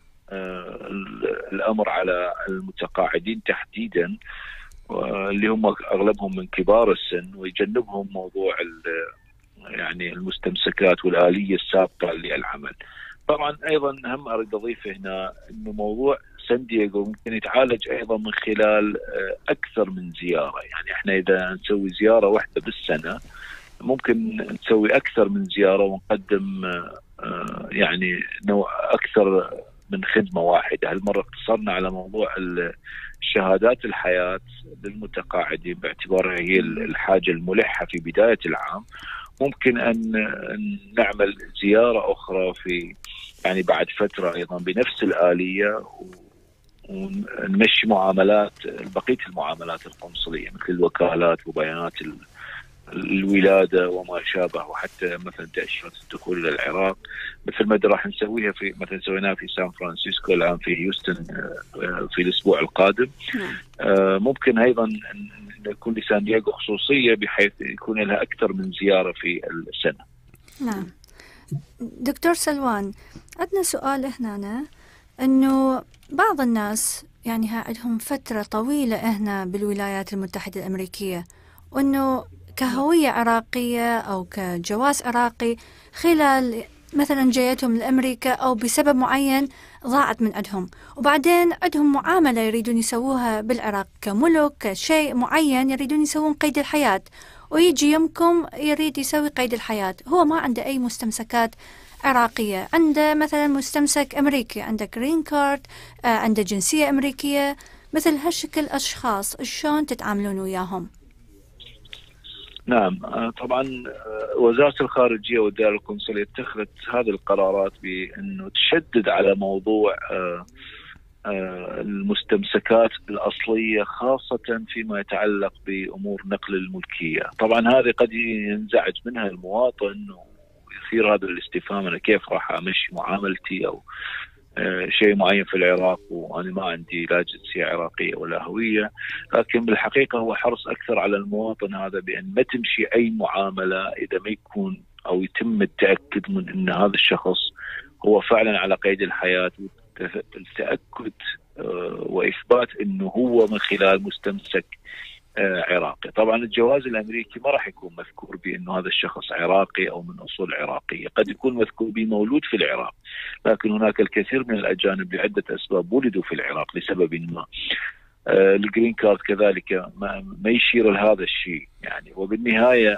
الأمر على المتقاعدين تحديدا، اللي هم أغلبهم من كبار السن، ويجنبهم موضوع يعني المستمسكات والآلية السابقة للعمل. طبعا أيضا هم أريد أضيف هنا أنه موضوع سان دييغو ممكن يتعالج أيضا من خلال أكثر من زيارة. يعني احنا إذا نسوي زيارة واحدة بالسنة ممكن نسوي أكثر من زيارة ونقدم يعني نوع أكثر من خدمة واحدة. هالمرة اقتصرنا على موضوع شهادات الحياة للمتقاعدين باعتبارها هي الحاجة الملحة في بداية العام. ممكن أن نعمل زيارة أخرى في يعني بعد فترة أيضا بنفس الآلية، ونمشي معاملات بقية المعاملات القنصلية مثل الوكالات وبيانات الولادة وما شابه، وحتى مثلا تأشيرات الدخول إلى العراق مثل ما راح نسويها في مثلا سويناها في سان فرانسيسكو، الآن في هيوستن في الأسبوع القادم. ممكن أيضا يكون لسان دييغو خصوصية بحيث يكون لها أكثر من زيارة في السنة. نعم دكتور سلوان، عندنا سؤال هنا أنه بعض الناس يعني عندهم فترة طويلة هنا بالولايات المتحدة الأمريكية، وأنه كهوية عراقية أو كجواز عراقي خلال مثلا جايتهم لأمريكا أو بسبب معين ضاعت من عندهم، وبعدين عندهم معاملة يريدون يسووها بالعراق كملك كشيء معين يريدون يسوون قيد الحياة، ويجي يمكم يريد يسوي قيد الحياة، هو ما عنده أي مستمسكات عراقية، عنده مثلا مستمسك أمريكي، عنده جرين كارد، عنده جنسية أمريكية. مثل هالشكل أشخاص شلون تتعاملون وياهم؟ نعم، طبعا وزارة الخارجية والدائرة القنصلية اتخذت هذه القرارات بأنه تشدد على موضوع المستمسكات الأصلية، خاصة فيما يتعلق بأمور نقل الملكية. طبعا هذه قد ينزعج منها المواطن ويثير هذا الاستفهام، أنا كيف راح أمشي معاملتي أو شيء معين في العراق وأنا ما عندي لا جنسية عراقية ولا هوية. لكن بالحقيقة هو حرص أكثر على المواطن هذا بأن ما تمشي أي معاملة إذا ما يكون أو يتم التأكد من أن هذا الشخص هو فعلا على قيد الحياة، التأكد وإثبات أنه هو من خلال مستمسك عراقي. طبعا الجواز الأمريكي ما راح يكون مذكور بأنه هذا الشخص عراقي أو من أصول عراقية، قد يكون مذكور بمولود في العراق، لكن هناك الكثير من الأجانب لعدة أسباب ولدوا في العراق لسبب ما. الجرين كارد كذلك ما يشير لهذا الشيء يعني. وبالنهاية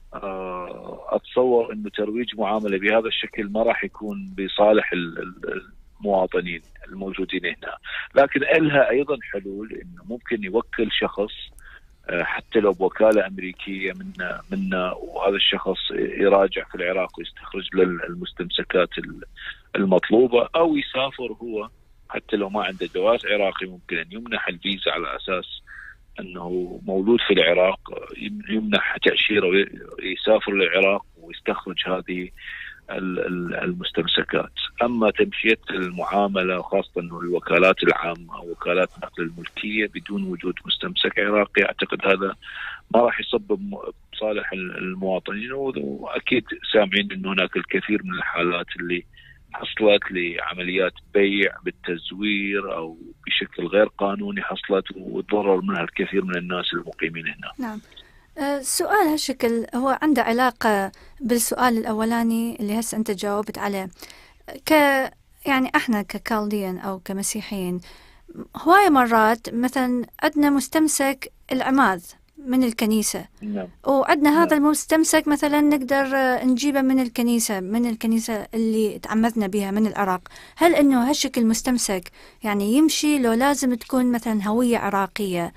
أتصور أنه ترويج معاملة بهذا الشكل ما راح يكون بصالح المواطنين الموجودين هنا، لكن لها أيضا حلول، أنه ممكن يوكل شخص حتى لو بوكالة أمريكية منا وهذا الشخص يراجع في العراق ويستخرج للمستمسكات المطلوبة، أو يسافر هو حتى لو ما عنده جواز عراقي، ممكن أن يمنح الفيزا على أساس أنه مولود في العراق، يمنح تأشيرة ويسافر للعراق ويستخرج هذه المستمسكات. أما تمشية المعاملة وخاصة أنه الوكالات العامة أو وكالات نقل الملكية بدون وجود مستمسك عراقي، أعتقد هذا ما راح يصبب صالح المواطنين. وأكيد سامعين أنه هناك الكثير من الحالات اللي حصلت لعمليات بيع بالتزوير أو بشكل غير قانوني حصلت وتضرر منها الكثير من الناس المقيمين هنا. نعم. سؤال هالشكل هو عنده علاقة بالسؤال الأولاني اللي هسه أنت جاوبت عليه. يعني احنا ككالديين أو كمسيحيين هواية مرات مثلا عندنا مستمسك العماد من الكنيسة. نعم. وعندنا هذا المستمسك مثلا نقدر نجيبه من الكنيسة اللي تعمدنا بها من العراق. هل انه هالشكل مستمسك يعني يمشي لو لازم تكون مثلا هوية عراقية،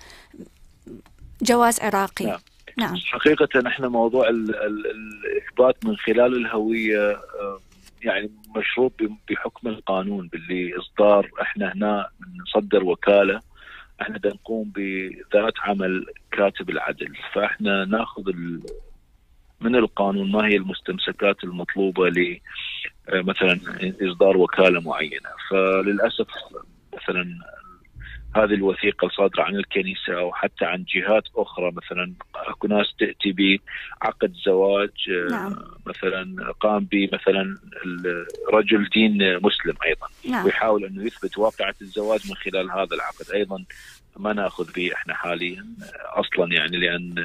جواز عراقي؟ نعم. نعم. حقيقة احنا موضوع الإثبات من خلال الهوية يعني مشروط بحكم القانون باللي إصدار. احنا هنا نصدر وكالة، احنا نقوم بذات عمل كاتب العدل، فاحنا ناخذ من القانون ما هي المستمسكات المطلوبة ل مثلا إصدار وكالة معينة. فللأسف مثلا هذه الوثيقة الصادرة عن الكنيسة أو حتى عن جهات أخرى، مثلا أكو ناس تأتي بعقد زواج نعم. مثلا قام مثلا رجل دين مسلم أيضا نعم. ويحاول أنه يثبت واقعة الزواج من خلال هذا العقد، أيضا ما نأخذ به إحنا حاليا أصلا يعني، لأن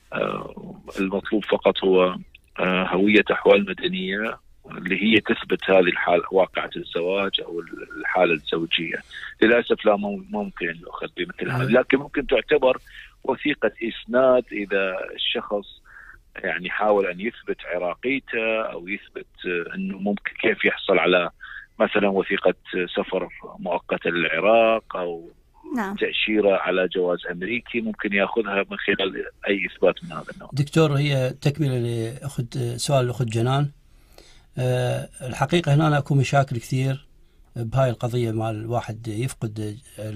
المطلوب فقط هو هوية أحوال مدنية اللي هي تثبت هذه الحالة واقعة الزواج أو الحالة الزوجية. للأسف لا ممكن أن يؤخذ بمثل هذا، لكن ممكن تعتبر وثيقة إسناد إذا الشخص يعني حاول أن يثبت عراقيته أو يثبت أنه ممكن كيف يحصل على مثلا وثيقة سفر مؤقتة للعراق أو نعم. تأشيرة على جواز أمريكي، ممكن يأخذها من خلال أي إثبات من هذا النوع. دكتور، هي تكملة لأخذ سؤال الأخت جنان. الحقيقة هنا أكو مشاكل كثير بهاي القضية، مع الواحد يفقد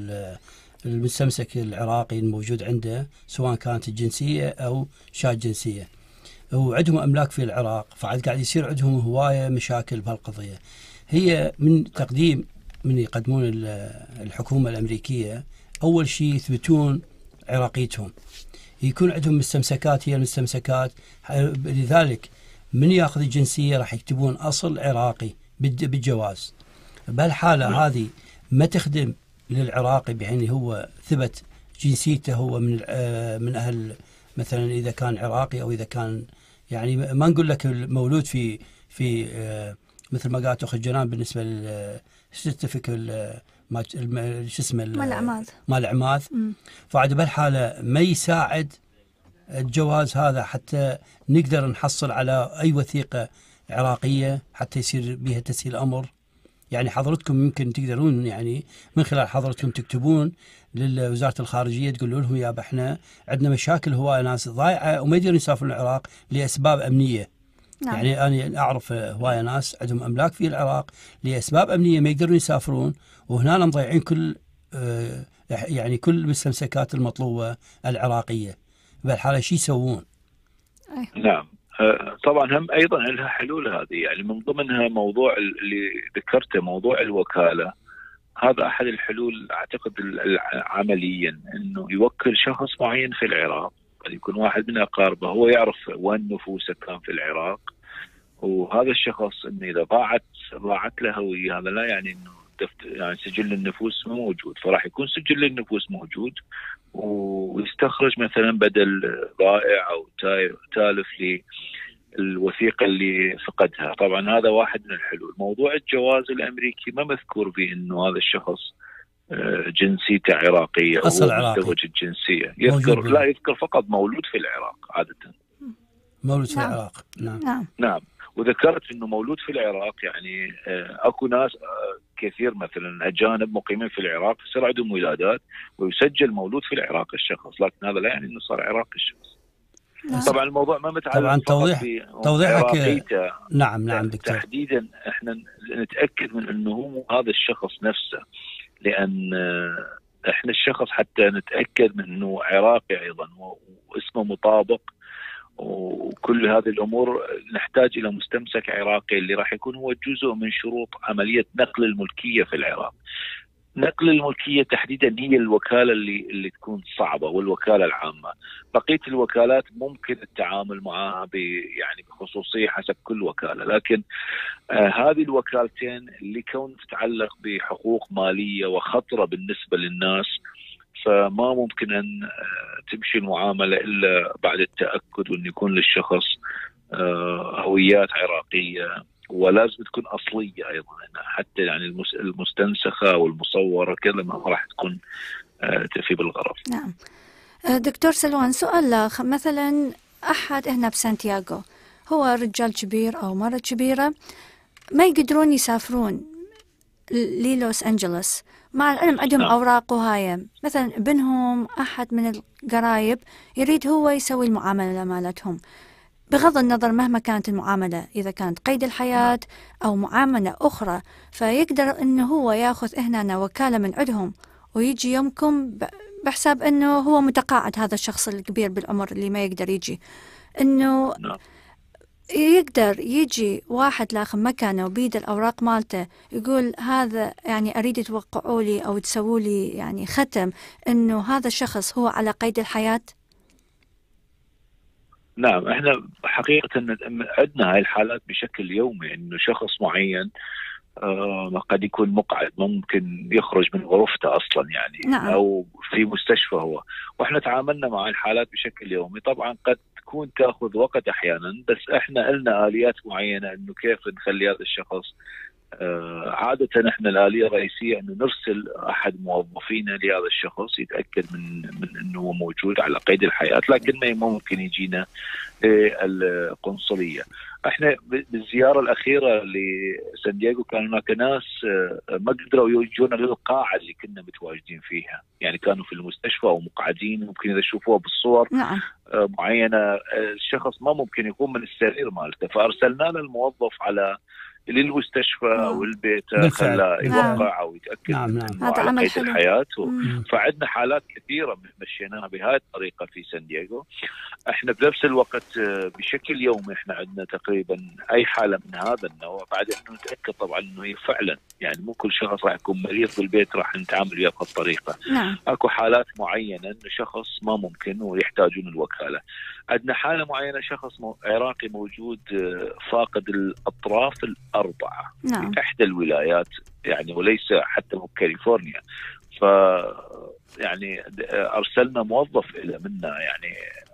المستمسك العراقي الموجود عنده سواء كانت الجنسية أو شاد جنسية، وعندهم أملاك في العراق، فعاد قاعد يصير عندهم هواية مشاكل بهالقضية. هي من تقديم من يقدمون الحكومة الأمريكية أول شيء يثبتون عراقيتهم، يكون عندهم مستمسكات، هي المستمسكات. لذلك من ياخذ الجنسية راح يكتبون أصل عراقي بالجواز. بهالحالة هذه ما تخدم للعراقي بحين هو ثبت جنسيته هو من أهل، مثلا إذا كان عراقي أو إذا كان يعني ما نقول لك مولود في مثل ما قالت أخت جنان بالنسبة للسيرتيفيك شو اسمه مال العماد. فعاد بهالحالة ما يساعد الجواز هذا حتى نقدر نحصل على أي وثيقة عراقية حتى يصير بها تسهيل الأمر. يعني حضرتكم يمكن تقدرون يعني من خلال حضرتكم تكتبون لوزارة الخارجية تقولوا لهم يا احنا عندنا مشاكل هواية ناس ضايعة وما يقدرون يسافرون العراق لأسباب أمنية. نعم. يعني أنا أعرف هواية ناس عندهم أملاك في العراق لأسباب أمنية ما يقدرون يسافرون، وهنا مضيعين كل يعني كل المستمسكات المطلوبة العراقية. بالحالة شو يسوون؟ نعم طبعا هم أيضا لها حلول هذه، يعني من ضمنها موضوع اللي ذكرته موضوع الوكالة. هذا أحد الحلول أعتقد عمليا، أنه يوكل شخص معين في العراق، قد يكون واحد من أقاربه هو يعرف وين نفوسه كان في العراق، وهذا الشخص إنه إذا ضاعت له هوية هذا لا يعني إنه يعني سجل النفوس موجود، فراح يكون سجل النفوس موجود ويستخرج مثلا بدل ضائع أو تالف للوثيقة اللي فقدها. طبعا هذا واحد من الحلول. موضوع الجواز الأمريكي ما مذكور به إنه هذا الشخص جنسيته عراقية أو مزدوج الجنسية، يذكر فقط مولود في العراق عادة. مولود في العراق. نعم. وذكرت انه مولود في العراق، يعني اكو ناس كثير مثلا اجانب مقيمين في العراق يصير عندهم ولادات ويسجل مولود في العراق الشخص، لكن هذا لا يعني انه صار عراقي الشخص. طبعا الموضوع ما متعلق طبعا توضيحك. نعم دكتور. تحديدا احنا نتاكد من انه هو هذا الشخص نفسه، لان احنا الشخص حتى نتاكد من انه عراقي ايضا واسمه مطابق وكل هذه الأمور نحتاج إلى مستمسك عراقي اللي راح يكون هو جزء من شروط عملية نقل الملكية في العراق. نقل الملكية تحديدا هي الوكالة اللي تكون صعبة، والوكالة العامة. بقية الوكالات ممكن التعامل معها يعني بخصوصية حسب كل وكالة، لكن هذه الوكالتين اللي كون تتعلق بحقوق مالية وخطرة بالنسبة للناس، فما ممكن أن تمشي المعاملة إلا بعد التأكد وأن يكون للشخص هويات عراقية، ولازم تكون أصلية أيضا، حتى يعني المستنسخة والمصورة كذا ما راح تكون تفي بالغرض. نعم دكتور سلوان، سؤال مثلا أحد هنا بسانتياغو هو رجال كبير أو مرة كبيرة ما يقدرون يسافرون للوس أنجلوس، مع العلم عندهم أوراق وهاي، مثلا ابنهم أحد من القرايب يريد هو يسوي المعاملة مالتهم، بغض النظر مهما كانت المعاملة، إذا كانت قيد الحياة أو معاملة أخرى، فيقدر إنه هو يأخذ هنا وكالة من عندهم ويجي يومكم بحساب إنه هو متقاعد، هذا الشخص الكبير بالعمر اللي ما يقدر يجي، إنه يقدر يجي واحد لاخذ مكانه وبيد الأوراق مالته يقول هذا يعني أريد توقعوا لي أو تسووا لي يعني ختم إنه هذا الشخص هو على قيد الحياة. نعم احنا حقيقة عندنا هاي الحالات بشكل يومي، إنه شخص معين قد يكون مقعد، ممكن يخرج من غرفته أصلا يعني. نعم. أو في مستشفى هو، وإحنا تعاملنا مع الحالات بشكل يومي. طبعا قد تكون تأخذ وقت أحيانا، بس إحنا لنا آليات معينة إنه كيف نخلي هذا الشخص. عادة إحنا الآلية الرئيسية إنه نرسل أحد موظفينا لهذا الشخص يتأكد من إنه هو موجود على قيد الحياة، لكن ما ممكن يجينا القنصلية. احنا بالزيارة الأخيرة لسان دييغو كان هناك ناس ما قدروا يجونا للقاعة اللي كنا متواجدين فيها، يعني كانوا في المستشفى أو مقعدين، ممكن إذا تشوفوها بالصور معينة الشخص ما ممكن يقوم من السرير مالته، فأرسلنا له الموظف للمستشفى أو البيت خلاه يوقع أو يتأكد على قيد الحياة. فعندنا حالات كثيرة مشيناها بهذه الطريقة في سان دييغو. احنا بنفس الوقت بشكل يومي احنا عندنا تقريبا اي حالة من هذا النوع، بعد انه نتأكد طبعا انه هي فعلا يعني مو كل شخص راح يكون مريض بالبيت راح نتعامل وياه بهذه الطريقة. اكو حالات معينة انه شخص ما ممكن ويحتاجون الوكالة. عندنا حالة معينة شخص عراقي موجود فاقد الأطراف الأربعة في إحدى الولايات يعني، وليس حتى بكاليفورنيا. ف يعني أرسلنا موظف إلى منا يعني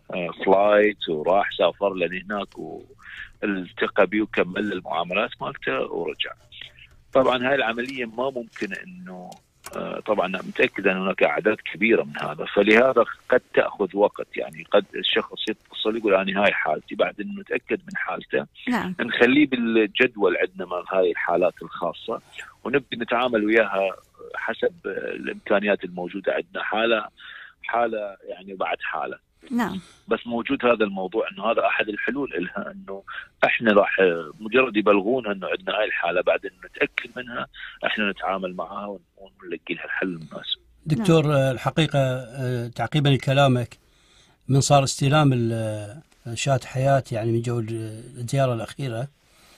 فلايت وراح سافر لهناك والتقى بيه وكمل المعاملات مالته ورجع. طبعا هاي العملية ما ممكن انه طبعا متأكد ان هناك اعداد كبيرة من هذا، فلهذا قد تأخذ وقت. يعني قد الشخص يتصل يقول انا هاي حالتي، بعد انه نتأكد من حالته نعم. نخليه بالجدول عندنا مال هاي الحالات الخاصة ونبدأ نتعامل وياها حسب الامكانيات الموجودة عندنا، حالة يعني بعد حالة. نعم. بس موجود هذا الموضوع انه هذا احد الحلول لها، انه احنا راح مجرد يبلغونا انه عندنا هاي الحاله، بعد انه نتاكد منها احنا نتعامل معها ونلاقي لها الحل المناسب. دكتور الحقيقه تعقيبا لكلامك، من صار استلام شات حياه يعني من جو الزياره الاخيره،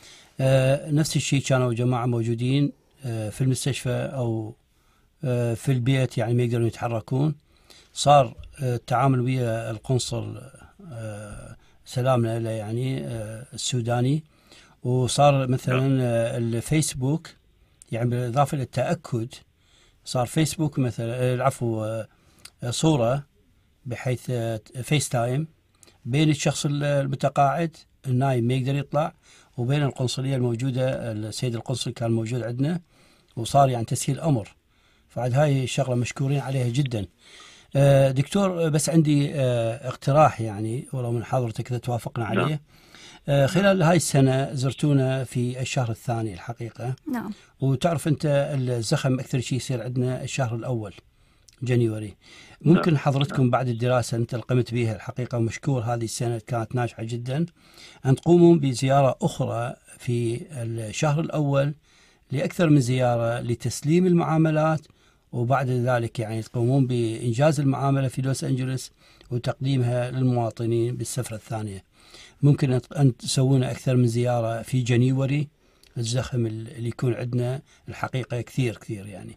نفس الشيء كانوا جماعه موجودين في المستشفى او في البيت، يعني ما يقدرون يتحركون. صار التعامل ويا القنصل سلامنا له يعني السوداني، وصار مثلا الفيسبوك يعني بالإضافة للتأكد صار فيسبوك مثلا العفو صورة بحيث فيس تايم بين الشخص المتقاعد النايم ما يقدر يطلع وبين القنصلية الموجودة. السيد القنصل كان موجود عندنا وصار يعني تسهيل أمر، فعد هاي الشغلة مشكورين عليها جدا. دكتور بس عندي اقتراح يعني ولو من حضرتك إذا توافقنا عليه. خلال هاي السنة زرتونا في الشهر الثاني الحقيقة. نعم. وتعرف أنت الزخم أكثر شيء يصير عندنا الشهر الأول جانيوري. ممكن حضرتكم بعد الدراسة أنت قمت بها الحقيقة ومشكور، هذه السنة كانت ناجحة جدا، أن تقوموا بزيارة أخرى في الشهر الأول لأكثر من زيارة لتسليم المعاملات، وبعد ذلك يعني تقومون بإنجاز المعاملة في لوس أنجلوس وتقديمها للمواطنين بالسفرة الثانية. ممكن أن تسوون أكثر من زيارة في جانيوري، الزخم اللي يكون عندنا الحقيقة كثير يعني.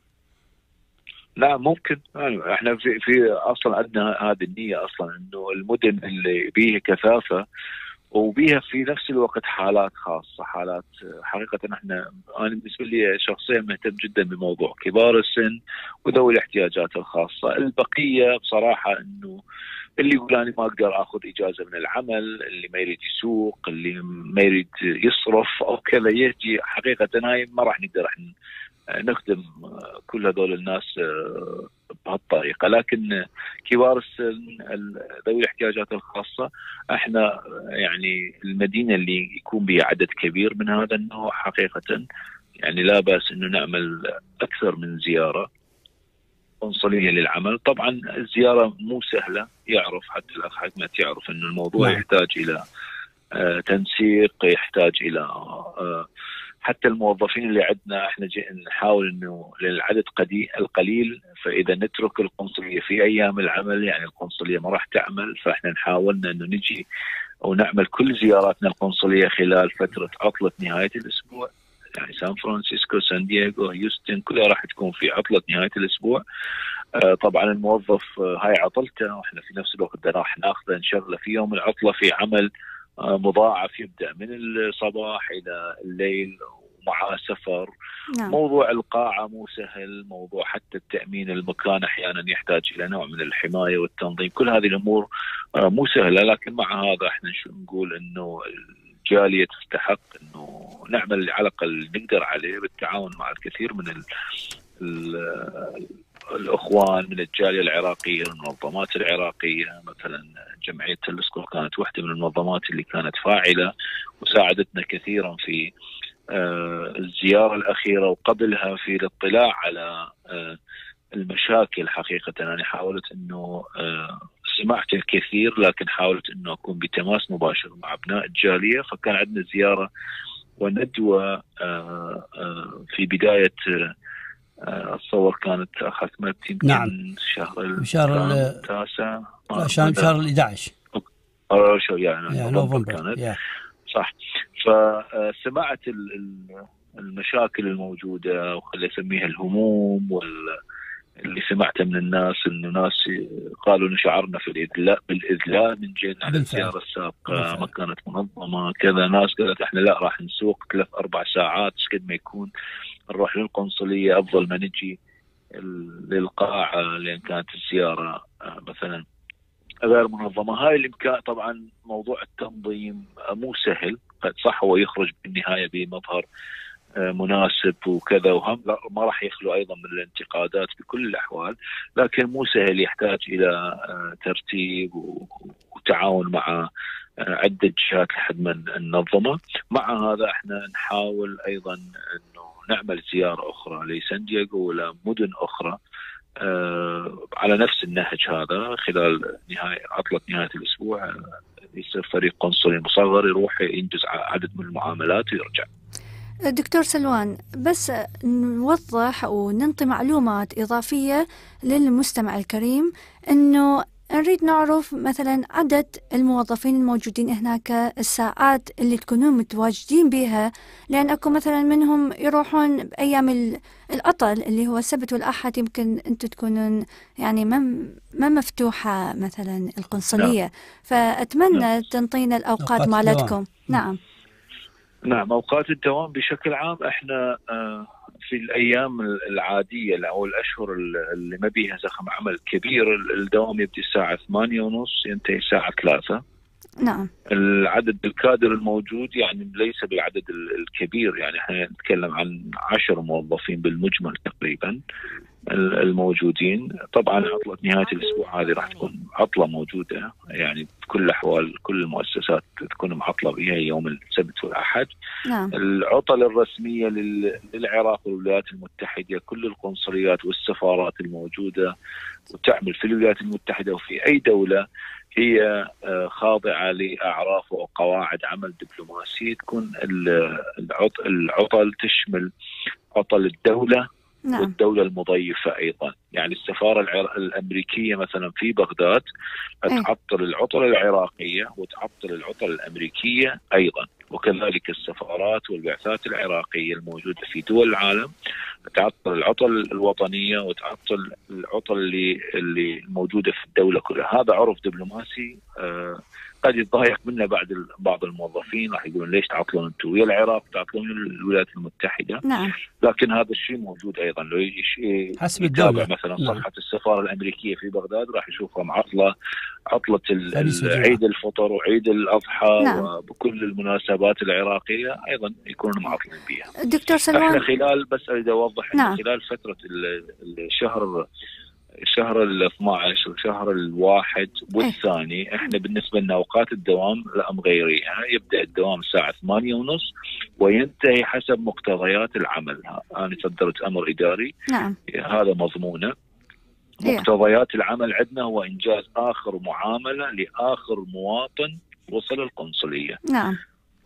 لا ممكن، يعني احنا في اصلا عندنا هذه النية اصلا انه المدن اللي بيها كثافة وبيها في نفس الوقت حالات خاصة، حالات حقيقة انا بالنسبة لي شخصيا مهتم جدا بموضوع كبار السن وذوي الاحتياجات الخاصة. البقية بصراحة انه اللي يقول انا ما اقدر اخذ اجازة من العمل، اللي ما يريد يسوق، اللي ما يريد يصرف او كذا يجي، حقيقة هاي ما راح نقدر نخدم كل هذول الناس بهالطريقة. لكن كبار السن ذوي الاحتياجات الخاصة احنا يعني المدينة اللي يكون بها عدد كبير من هذا النوع حقيقة يعني لا بأس انه نعمل اكثر من زيارة قنصلية للعمل. طبعا الزيارة مو سهلة، يعرف حتى الاخ حكمت يعرف انه الموضوع يحتاج الى تنسيق، يحتاج الى حتى الموظفين اللي عندنا احنا نحاول انه للعدد القليل، فاذا نترك القنصليه في ايام العمل يعني القنصليه ما راح تعمل، فاحنا نحاولنا انه نجي ونعمل كل زياراتنا القنصليه خلال فتره عطله نهايه الاسبوع. يعني سان فرانسيسكو، سان دييغو، هيوستن كلها راح تكون في عطله نهايه الاسبوع. طبعا الموظف هاي عطلته واحنا في نفس الوقت راح ناخذه نشغله في يوم العطله في عمل مضاعف يبدأ من الصباح إلى الليل ومع سفر. نعم. موضوع القاعة مو سهل، موضوع حتى التأمين المكان أحيانا يحتاج إلى نوع من الحماية والتنظيم، كل هذه الأمور مو سهلة. لكن مع هذا احنا نقول إنه الجالية تستحق إنه نعمل على الأقل نقدر عليه بالتعاون مع الكثير من الأخوان من الجالية العراقية، المنظمات العراقية. مثلا جمعية تلسكو كانت واحدة من المنظمات اللي كانت فاعلة وساعدتنا كثيرا في الزيارة الأخيرة وقبلها في الاطلاع على المشاكل. حقيقة أنا حاولت أنه سمعت الكثير، لكن حاولت أنه أكون بتماس مباشر مع أبناء الجالية. فكان عندنا زيارة وندوة في بداية أتصور كانت أخذت يمكن نعم. شهر التاسع شهر 11 يعني نوفمبر كانت صح. فسمعت المشاكل الموجودة وخلي أسميها الهموم اللي سمعته من الناس، إنه ناس قالوا إنه شعرنا في بالإذلاء من جينا على الزيارة السابقة، ما كانت منظمة كذا. ناس قالت إحنا لا راح نسوق 3-4 ساعات قد ما يكون نروح للقنصلية أفضل ما نجي للقاعة، لأن كانت الزيارة مثلا غير منظمة. هاي الإمكان طبعا موضوع التنظيم مو سهل، قد صح هو يخرج بالنهاية بمظهر مناسب وكذا، وهم لا ما راح يخلو أيضا من الانتقادات بكل الأحوال، لكن مو سهل، يحتاج إلى ترتيب وتعاون مع عدة جهات لحد ما ننظمه. مع هذا احنا نحاول أيضا أنه نعمل زيارة أخرى لسان-دييغو ولا مدن أخرى على نفس النهج هذا خلال عطلة نهاية الأسبوع. يصير فريق قنصلي مصغر يروح ينجز عدد من المعاملات ويرجع. دكتور سلوان، بس نوضح وننطي معلومات إضافية للمستمع الكريم، أنه نريد نعرف مثلا عدد الموظفين الموجودين هناك، الساعات اللي تكونون متواجدين بها، لأن أكو مثلا منهم يروحون بأيام العطل اللي هو السبت والأحد، يمكن أنتم تكونون يعني ما مفتوحة مثلا القنصلية. فأتمنى تنطينا الأوقات مالتكم. نعم، أوقات الدوام بشكل عام احنا في الأيام العادية أو الأشهر اللي ما بيها زخم عمل كبير، الدوام يبدأ الساعة 8:30 ينتهي الساعة 3. نعم. العدد الكادر الموجود يعني ليس بالعدد الكبير، يعني احنا نتكلم عن 10 موظفين بالمجمل تقريبا الموجودين. طبعا عطلة نهاية الأسبوع هذه راح تكون عطلة موجودة، يعني بكل الأحوال كل المؤسسات تكون معطلة بها يوم السبت والأحد. نعم. العطل الرسمية للعراق والولايات المتحدة، كل القنصليات والسفارات الموجودة وتعمل في الولايات المتحدة وفي أي دولة هي خاضعة لأعراف وقواعد عمل دبلوماسي. تكون العطل تشمل عطل الدولة نعم. والدولة المضيفة أيضا، يعني السفارة الأمريكية مثلا في بغداد تعطل العطل العراقية وتعطل العطل الأمريكية أيضا، وكذلك السفارات والبعثات العراقية الموجودة في دول العالم تعطل العطل الوطنية وتعطل العطل اللي موجودة في الدولة كلها. هذا عرف دبلوماسي قد يتضايق منه بعض الموظفين، راح يقولون ليش تعطلون انتم ويا العراق، تعطلون الولايات المتحدة. نعم. لكن هذا الشيء موجود ايضا، لو حسب الدولة. مثلا صفحة السفارة الامريكية في بغداد راح يشوفها عطلة عيد الفطر وعيد الاضحى. نعم. وبكل المناسبات العراقية ايضا يكونون معطلين بها. دكتور سلوان، احنا خلال بس اريد اوضح نعم. خلال فترة الشهر 12 والشهر الواحد والثاني احنا بالنسبة لنا اوقات الدوام لا مغيريها. يبدأ الدوام الساعة 8:30 وينتهي حسب مقتضيات العمل. انا صدرت امر اداري. نعم. هذا مضمونه. مقتضيات العمل عندنا هو انجاز اخر معاملة لاخر مواطن وصل القنصلية. نعم.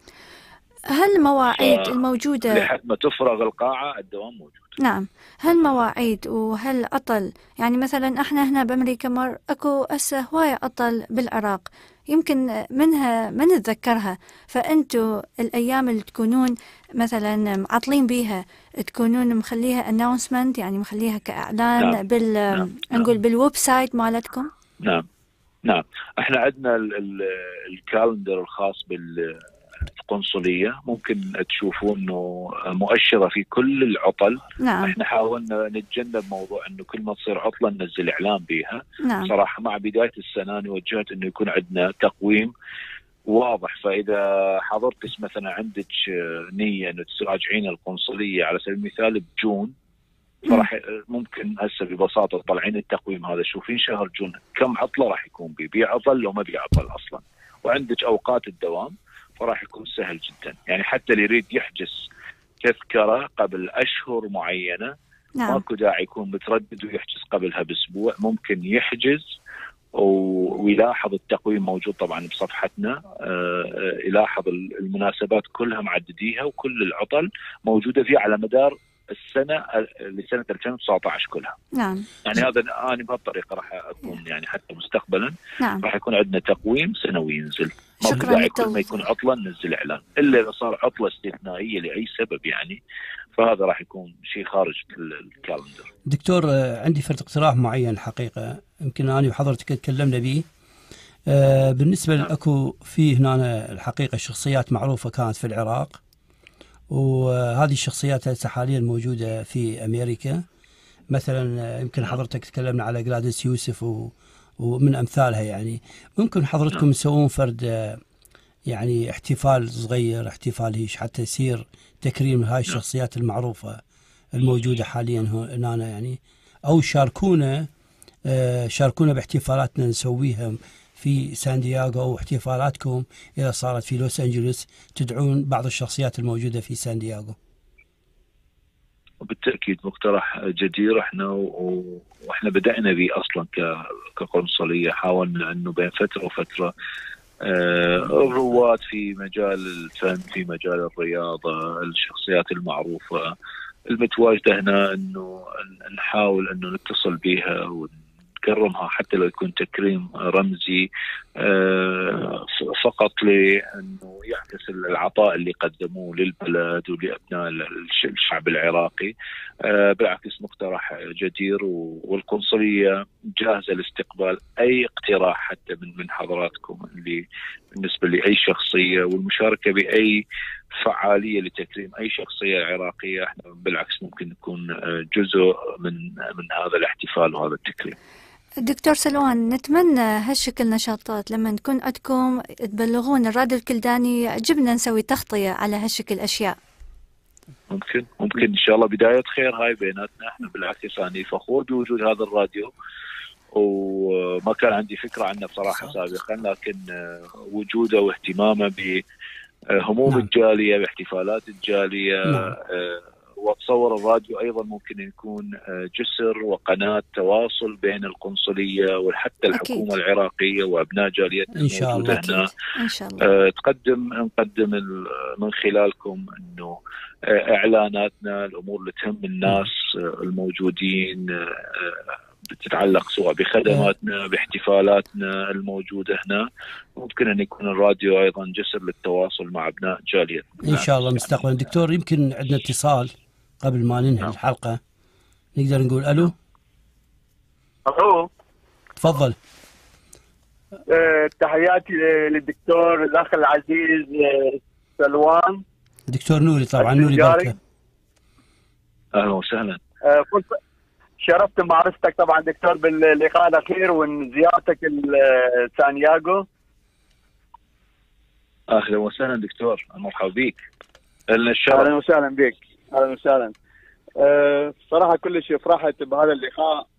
هل المواعيد الموجودة لحد ما تفرغ القاعة الدوام موجود؟ نعم. هل مواعيد وهل عطل، يعني مثلا احنا هنا بأمريكا اكو هسه هواية عطل بالعراق، يمكن منها ما نتذكرها. فأنتوا الأيام اللي تكونون مثلا معطلين بيها تكونون مخليها announcement، يعني مخليها كإعلان؟ نعم. نقول بالويب سايت مالتكم؟ نعم. احنا عندنا الكالندر الخاص القنصلية، ممكن تشوفون انه مؤشرة في كل العطل. نعم. احنا حاولنا نتجنب موضوع انه كل ما تصير عطلة ننزل اعلان بيها. نعم. صراحة مع بداية السنة أنا وجهت انه يكون عندنا تقويم واضح. فاذا حضرتك مثلا عندك نية انه تراجعين القنصلية على سبيل المثال بجون، فراح ممكن هسه ببساطة طلعين التقويم هذا، شوفين شهر جون كم عطلة راح يكون بيعطل لو ما بيعطل اصلا، وعندك اوقات الدوام، فراح يكون سهل جدا. يعني حتى اللي يريد يحجز تذكرة قبل أشهر معينة ماكو داعي يكون متردد ويحجز قبلها بأسبوع، ممكن يحجز ويلاحظ التقويم موجود طبعا بصفحتنا. يلاحظ المناسبات كلها معدديها وكل العطل موجودة فيه على مدار السنة لسنة 2019 كلها. نعم. يعني هذا أنا بهالطريقة راح أكون يعني حتى مستقبلا. نعم. راح يكون عندنا تقويم سنوي ينزل. شكرا. كل ما يكون عطلة ننزل إعلان، إلا إذا صار عطلة استثنائية لأي سبب يعني، فهذا راح يكون شيء خارج الكالندر. دكتور، عندي فرد اقتراح معين الحقيقة، يمكن أنا وحضرتك تكلمنا به. بالنسبة لأكو في هنا الحقيقة شخصيات معروفة كانت في العراق، وهذه الشخصيات هسه حاليا موجودة في أمريكا. مثلا يمكن حضرتك تكلمنا على جلاديس يوسف ومن أمثالها. يعني ممكن حضرتكم تسوون فرد يعني احتفال صغير، احتفال هيش، حتى يصير تكريم هاي الشخصيات المعروفة الموجودة حاليا هنا يعني، أو شاركونا باحتفالاتنا نسويها في سان دييغو، أو احتفالاتكم إذا صارت في لوس أنجلوس تدعون بعض الشخصيات الموجودة في سان دييغو. بالتأكيد مقترح جدير. واحنا بدأنا به أصلا كقنصلية. حاولنا أنه بين فترة وفترة الرواد في مجال الفن، في مجال الرياضة، الشخصيات المعروفة المتواجدة هنا، أنه نحاول أنه نتصل بها ونكرمها، حتى لو يكون تكريم رمزي فقط لأنه يعكس العطاء اللي قدموه للبلد ولأبناء الشعب العراقي. بالعكس مقترح جدير، والقنصلية جاهزة لاستقبال أي اقتراح حتى من حضراتكم اللي بالنسبة لأي شخصية، والمشاركة بأي فعالية لتكريم أي شخصية عراقية. احنا بالعكس ممكن نكون جزء من هذا الاحتفال وهذا التكريم. دكتور سلوان، نتمنى هالشكل نشاطات لما نكون عندكم تبلغون الراديو الكلداني، يعجبنا نسوي تغطية على هالشكل أشياء. ممكن إن شاء الله بداية خير هاي بيناتنا. احنا بالعكس أنا فخور بوجود هذا الراديو، وما كان عندي فكرة عنه بصراحة سابقا، لكن وجوده واهتمامه بهموم الجالية، باحتفالات الجالية، واتصور الراديو ايضا ممكن يكون جسر وقناه تواصل بين القنصليه وحتى الحكومه العراقيه وابناء جاليتنا الموجوده هنا. ان شاء الله نقدم من خلالكم انه اعلاناتنا، الامور اللي تهم الناس الموجودين بتتعلق سواء بخدماتنا باحتفالاتنا الموجودة هنا، ممكن أن يكون الراديو أيضا جسر للتواصل مع أبناء جاليتنا إن شاء الله مستقبلا. دكتور، يمكن عندنا اتصال قبل ما ننهي الحلقة، نقدر نقول ألو؟ ألو، تفضل. تحياتي للدكتور الأخ العزيز سلوان. دكتور نوري، طبعا نوري بركة. أهلا وسهلا. شرفت معرفتك طبعا دكتور باللقاء الأخير وزيارتك سانياغو. أهلا وسهلا دكتور، مرحبا بك. لنا الشرف. أهلا وسهلا بك. أهلا وسهلا. صراحة كلش فرحت بهذا اللقاء.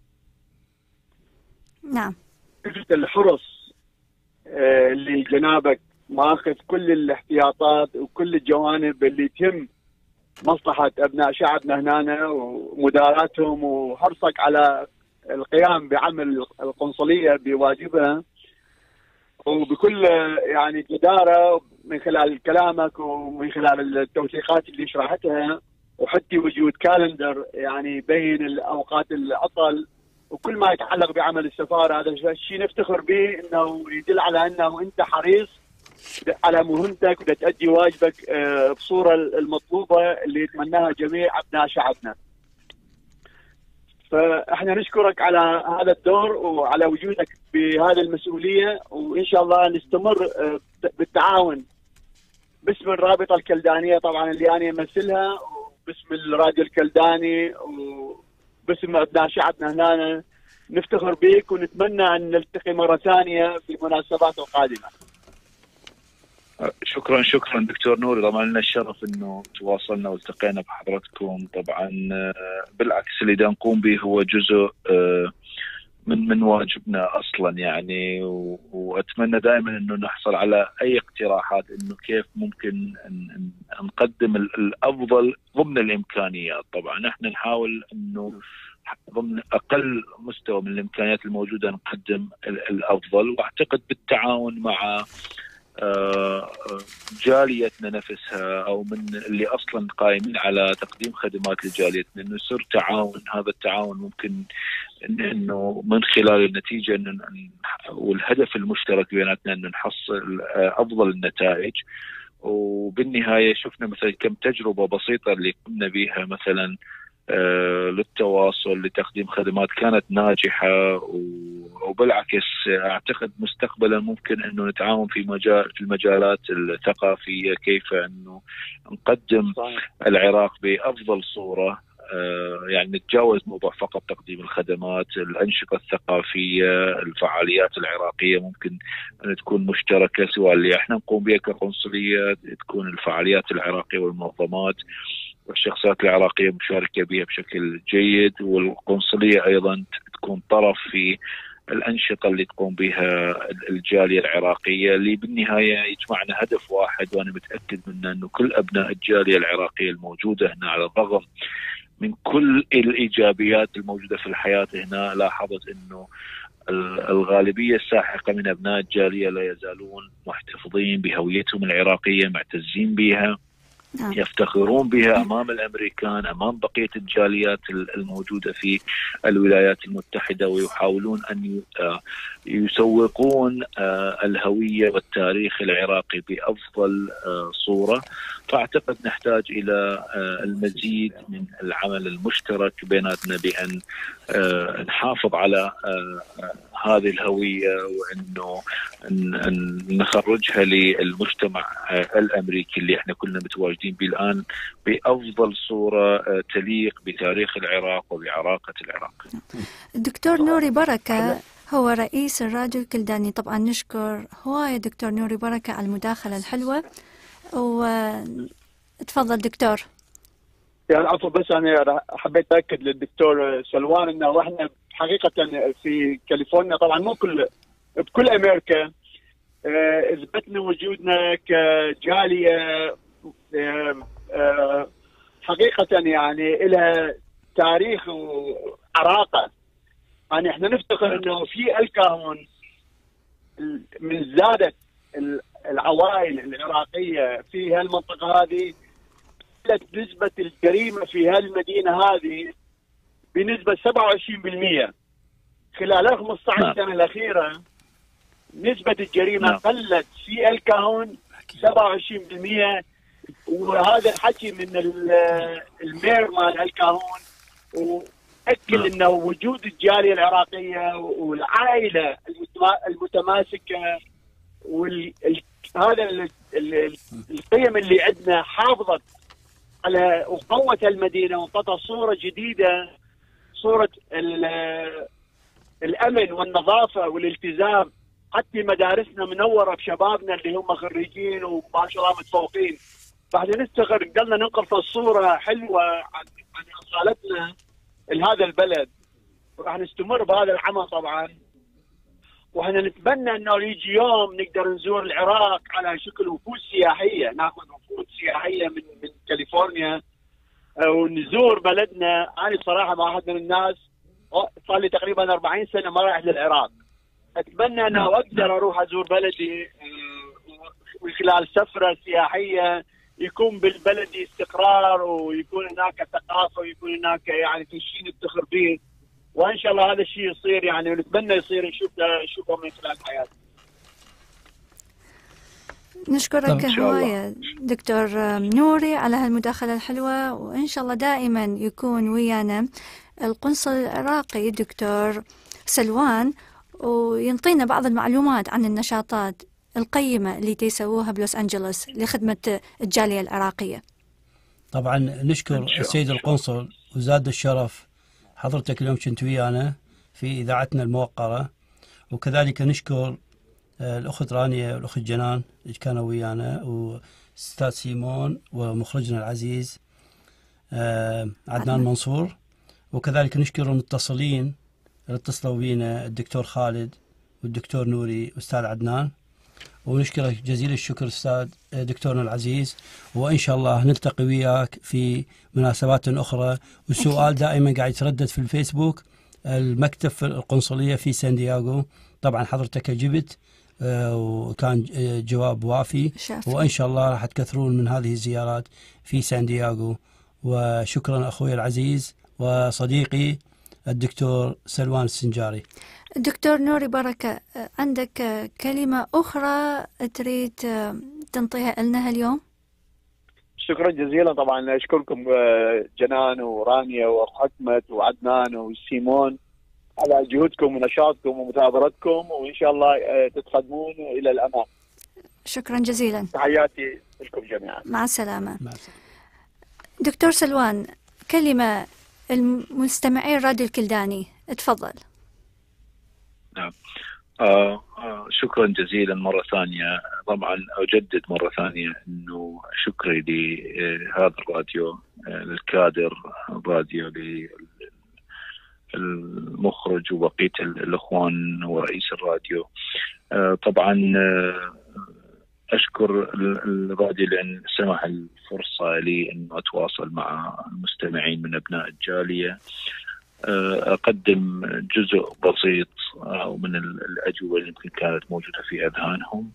نعم. الحرص اللي جنابك ماخذ كل الاحتياطات وكل الجوانب اللي تهم مصلحة أبناء شعبنا هنا ومداراتهم، وحرصك على القيام بعمل القنصلية بواجبها وبكل يعني جدارة من خلال كلامك ومن خلال التوثيقات اللي شرحتها، وحتى وجود كالندر يعني يبين الأوقات العطل وكل ما يتعلق بعمل السفارة. هذا الشيء نفتخر به، إنه يدل على أنه أنت حريص على مهمتك وتأدي واجبك بصورة المطلوبة اللي يتمناها جميع أبناء شعبنا. فإحنا نشكرك على هذا الدور وعلى وجودك بهذه المسؤولية، وإن شاء الله نستمر بالتعاون باسم الرابطة الكلدانية طبعا اللي أنا أمثلها، وباسم الراديو الكلداني وباسم أبناء شعبنا هنا. نفتخر بك ونتمنى أن نلتقي مرة ثانية في المناسبات القادمة. شكرا دكتور نوري، طبعا لنا الشرف انه تواصلنا والتقينا بحضرتكم. طبعا بالعكس اللي دا نقوم به هو جزء من واجبنا اصلا يعني، واتمنى دائما انه نحصل على اي اقتراحات انه كيف ممكن نقدم الافضل ضمن الامكانيات. طبعا احنا نحاول انه ضمن اقل مستوى من الامكانيات الموجوده نقدم الافضل، واعتقد بالتعاون مع جاليتنا نفسها او من اللي اصلا قائمين على تقديم خدمات لجاليتنا، انه يصير تعاون. هذا التعاون ممكن انه من خلال النتيجه والهدف المشترك بيناتنا انه نحصل افضل النتائج. وبالنهايه شفنا مثلا كم تجربه بسيطه اللي قمنا بها مثلا للتواصل لتقديم خدمات كانت ناجحة، وبالعكس أعتقد مستقبلا ممكن أنه نتعاون في المجالات الثقافية، كيف أنه نقدم العراق بأفضل صورة يعني نتجاوز موضوع فقط تقديم الخدمات. الأنشطة الثقافية، الفعاليات العراقية ممكن أن تكون مشتركة، سواء اللي احنا نقوم بها كقنصلية، تكون الفعاليات العراقية والمنظمات والشخصيات العراقية مشاركة بها بشكل جيد، والقنصلية أيضا تكون طرف في الأنشطة اللي تقوم بها الجالية العراقية، اللي بالنهاية يجمعنا هدف واحد، وأنا متأكد منه أنه كل أبناء الجالية العراقية الموجودة هنا على الرغم من كل الإيجابيات الموجودة في الحياة هنا، لاحظت أنه الغالبية الساحقة من أبناء الجالية لا يزالون محتفظين بهويتهم العراقية، معتزين بها، يفتخرون بها أمام الأمريكان، أمام بقية الجاليات الموجودة في الولايات المتحدة، ويحاولون أن يسوقون الهوية والتاريخ العراقي بأفضل صورة. فأعتقد نحتاج إلى المزيد من العمل المشترك بيناتنا بأن نحافظ على هذه الهوية، وأنه نخرجها للمجتمع الأمريكي اللي احنا كلنا متواجدين به الآن بأفضل صورة تليق بتاريخ العراق وبعراقة العراق. الدكتور نوري بركة هو رئيس الراديو الكلداني. طبعا نشكر هواية دكتور نوري بركة على المداخلة الحلوة، وتفضل دكتور. يعني عفوا، بس أنا حبيت أكد للدكتور سلوان أنه إحنا حقيقة في كاليفورنيا، طبعا مو بكل أمريكا، اثبتنا وجودنا كجاليه حقيقه يعني لها تاريخ وعراقه. يعني احنا نفتخر انه في الكهون من زادت العوائل العراقيه في هالمنطقه هذه، قلت نسبه الجريمه في هالمدينه هذه بنسبه 27%. خلال 15 سنه الاخيره نسبة الجريمة قلت في الكهون 27%، وهذا الحكي من المير مال الكهون، وأكد أنه وجود الجالية العراقية والعائلة المتماسكة وهذا القيم اللي عندنا حافظت على وقوت المدينة، وانطت صورة جديدة، صورة الأمن والنظافة والالتزام. حتى مدارسنا منوره بشبابنا اللي هم خريجين وما شاء الله متفوقين. فاحنا نفتخر قدرنا ننقل صوره حلوه عن اصالتنا لهذا البلد، وراح نستمر بهذا العمل طبعا. واحنا نتمنى انه يجي يوم نقدر نزور العراق على شكل وفود سياحيه، ناخذ وفود سياحيه من كاليفورنيا ونزور بلدنا. انا بصراحه ما احد من الناس صار لي تقريبا 40 سنه ما رايح للعراق. اتمنى انه اقدر اروح ازور بلدي وخلال سفره سياحيه يكون بالبلد استقرار، ويكون هناك ثقافه، ويكون هناك يعني في شيء نفتخر به. وان شاء الله هذا الشيء يصير يعني، ونتمنى يصير نشوفه من خلال حياتنا. نشكرك هواية دكتور نوري على هالمداخلة الحلوة، وإن شاء الله دائما يكون ويانا القنصل العراقي دكتور سلوان، وينطينا بعض المعلومات عن النشاطات القيمة اللي تسووها بلوس أنجلوس لخدمة الجالية العراقية. طبعا نشكر السيد القنصل، وزاد الشرف حضرتك اليوم كنت ويانا في إذاعتنا الموقرة، وكذلك نشكر الأخت رانيا والأخت جنان اللي كانوا ويانا، وأستاذ سيمون، ومخرجنا العزيز عدنان منصور، وكذلك نشكر المتصلين اللي اتصلوا بينا، الدكتور خالد والدكتور نوري والأستاذ عدنان، ونشكرك جزيل الشكر أستاذ دكتورنا العزيز. وإن شاء الله نلتقي وياك في مناسبات أخرى. والسؤال دائما قاعد يتردد في الفيسبوك، المكتب في القنصلية في سان دياغو، طبعا حضرتك جبت وكان جواب وافي، وإن شاء الله راح تكثرون من هذه الزيارات في سان دياغو. وشكرا أخوي العزيز وصديقي الدكتور سلوان السنجاري. دكتور نوري بركة، عندك كلمة أخرى تريد تنطيها لنا اليوم؟ شكرا جزيلا. طبعا أشكركم جنان ورانيا وحكمت وعدنان وسيمون على جهودكم ونشاطكم ومثابرتكم، وإن شاء الله تتقدمون إلى الأمام. شكرا جزيلا. تحياتي لكم جميعا. مع السلامة. دكتور سلوان، كلمة المستمعين راديو الكلداني، تفضل. نعم. شكرا جزيلا مرة ثانية. طبعا أجدد مرة ثانية أنه شكري لهذا الراديو، الكادر الراديو، للمخرج وبقية الأخوان ورئيس الراديو. طبعا أشكر الراديو لأن سمح الفرصة لي أن أتواصل مع المستمعين من أبناء الجالية، أقدم جزء بسيط من الأجوبة اللي يمكن كانت موجودة في أذهانهم.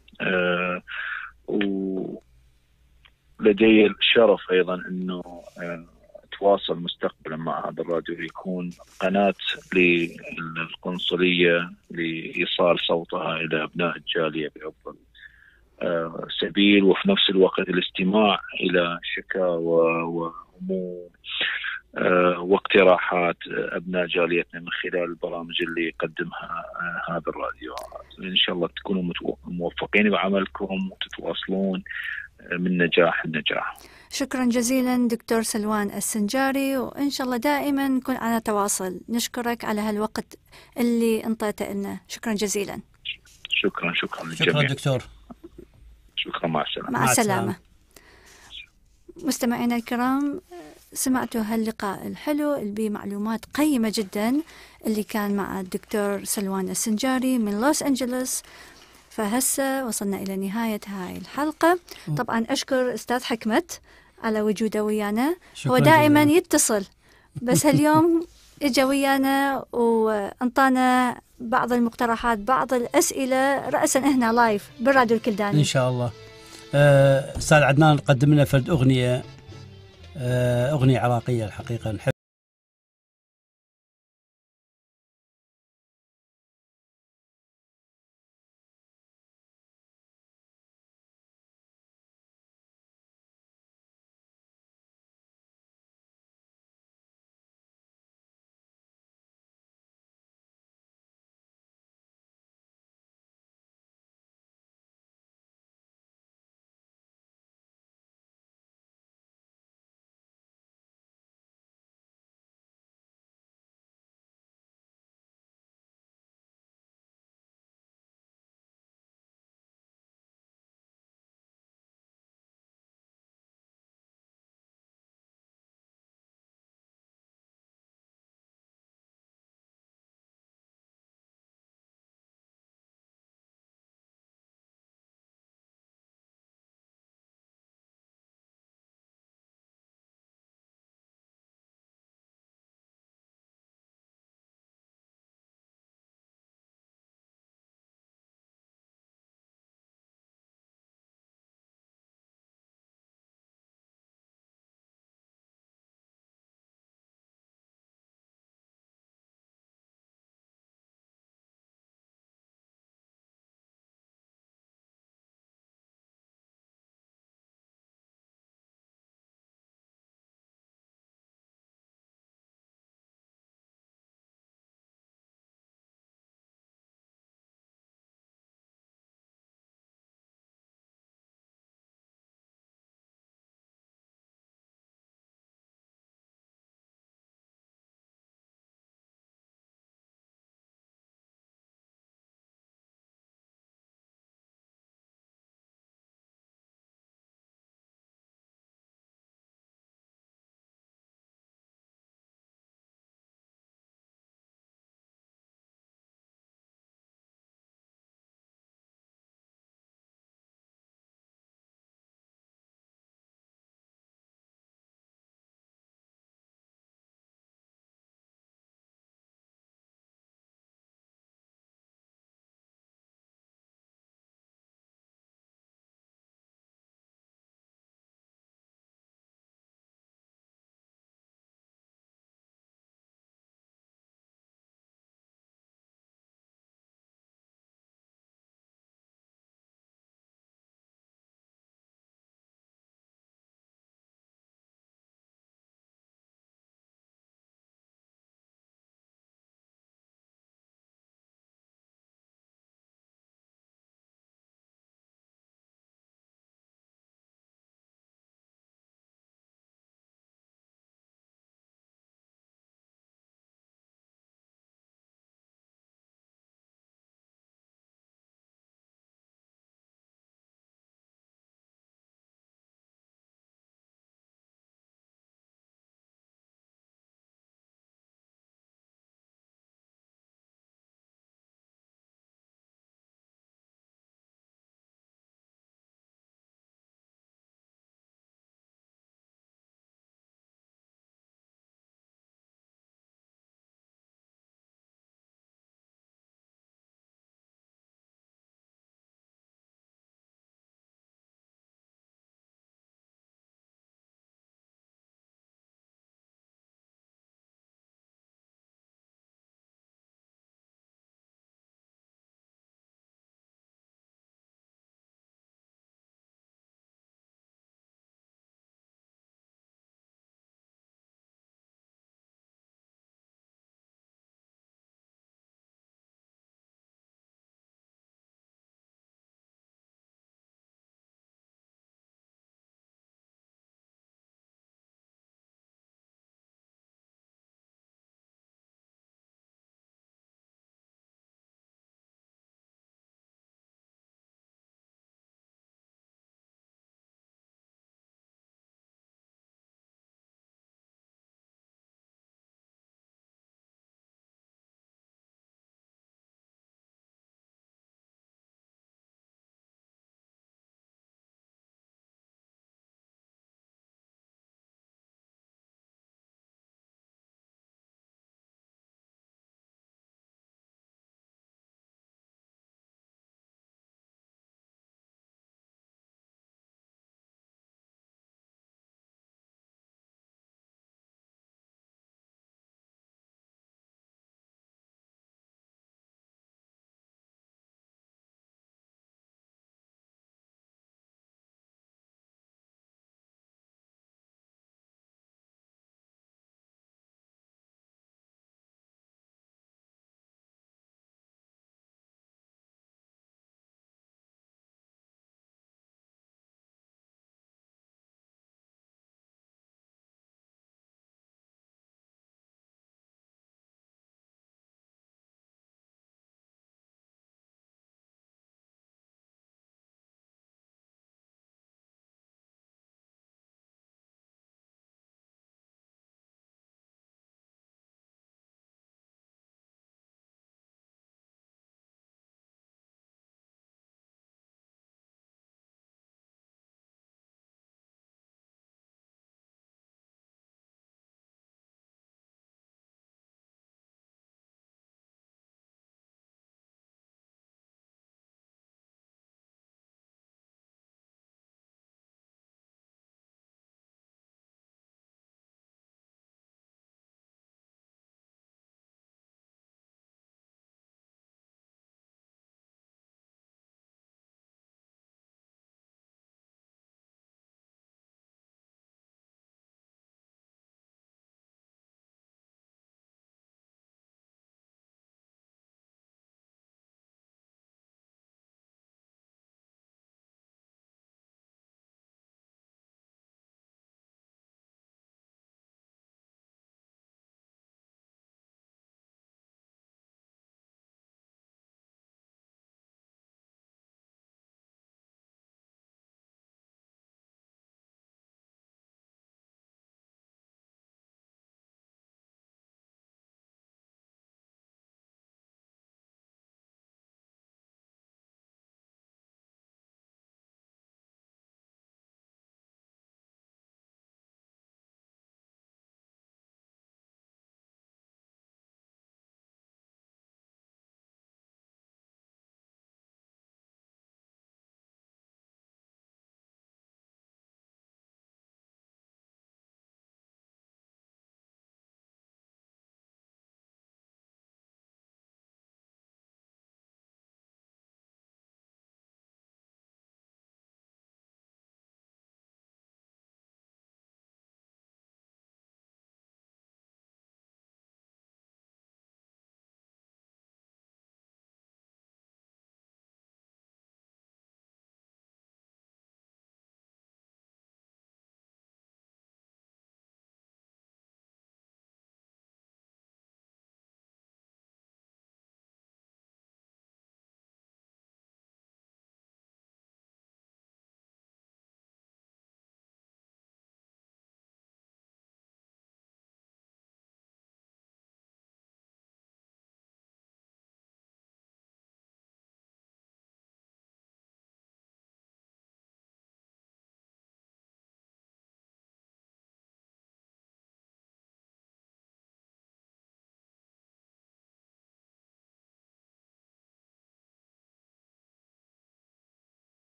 ولدي الشرف أيضا أنه أتواصل مستقبلا مع هذا الراديو، يكون قناة للقنصلية لإيصال صوتها إلى أبناء الجالية بأفضل سبيل، وفي نفس الوقت الاستماع إلى شكاوى وهموم واقتراحات أبناء جاليتنا من خلال البرامج اللي يقدمها هذا الراديو. إن شاء الله تكونوا موفقين بعملكم وتتواصلون من نجاح لنجاح. شكرا جزيلا دكتور سلوان السنجاري، وإن شاء الله دائما نكون على تواصل. نشكرك على هالوقت اللي انطيته لنا. شكرا جزيلا. شكرا للجميع. شكرا دكتور. شكرا. مع السلامة. مع السلامة. مستمعينا الكرام، سمعتوا هاللقاء الحلو اللي بمعلومات قيمة جدا اللي كان مع الدكتور سلوان السنجاري من لوس أنجلوس. فهسه وصلنا إلى نهاية هاي الحلقة. طبعا أشكر أستاذ حكمت على وجوده ويانا، هو دائما يتصل، بس هاليوم إجا ويانا وانطانا بعض المقترحات، بعض الأسئلة رأسا هنا لايف بالراديو الكلداني. إن شاء الله. أستاذ عدنان قدم لنا فرد أغنية عراقية الحقيقة.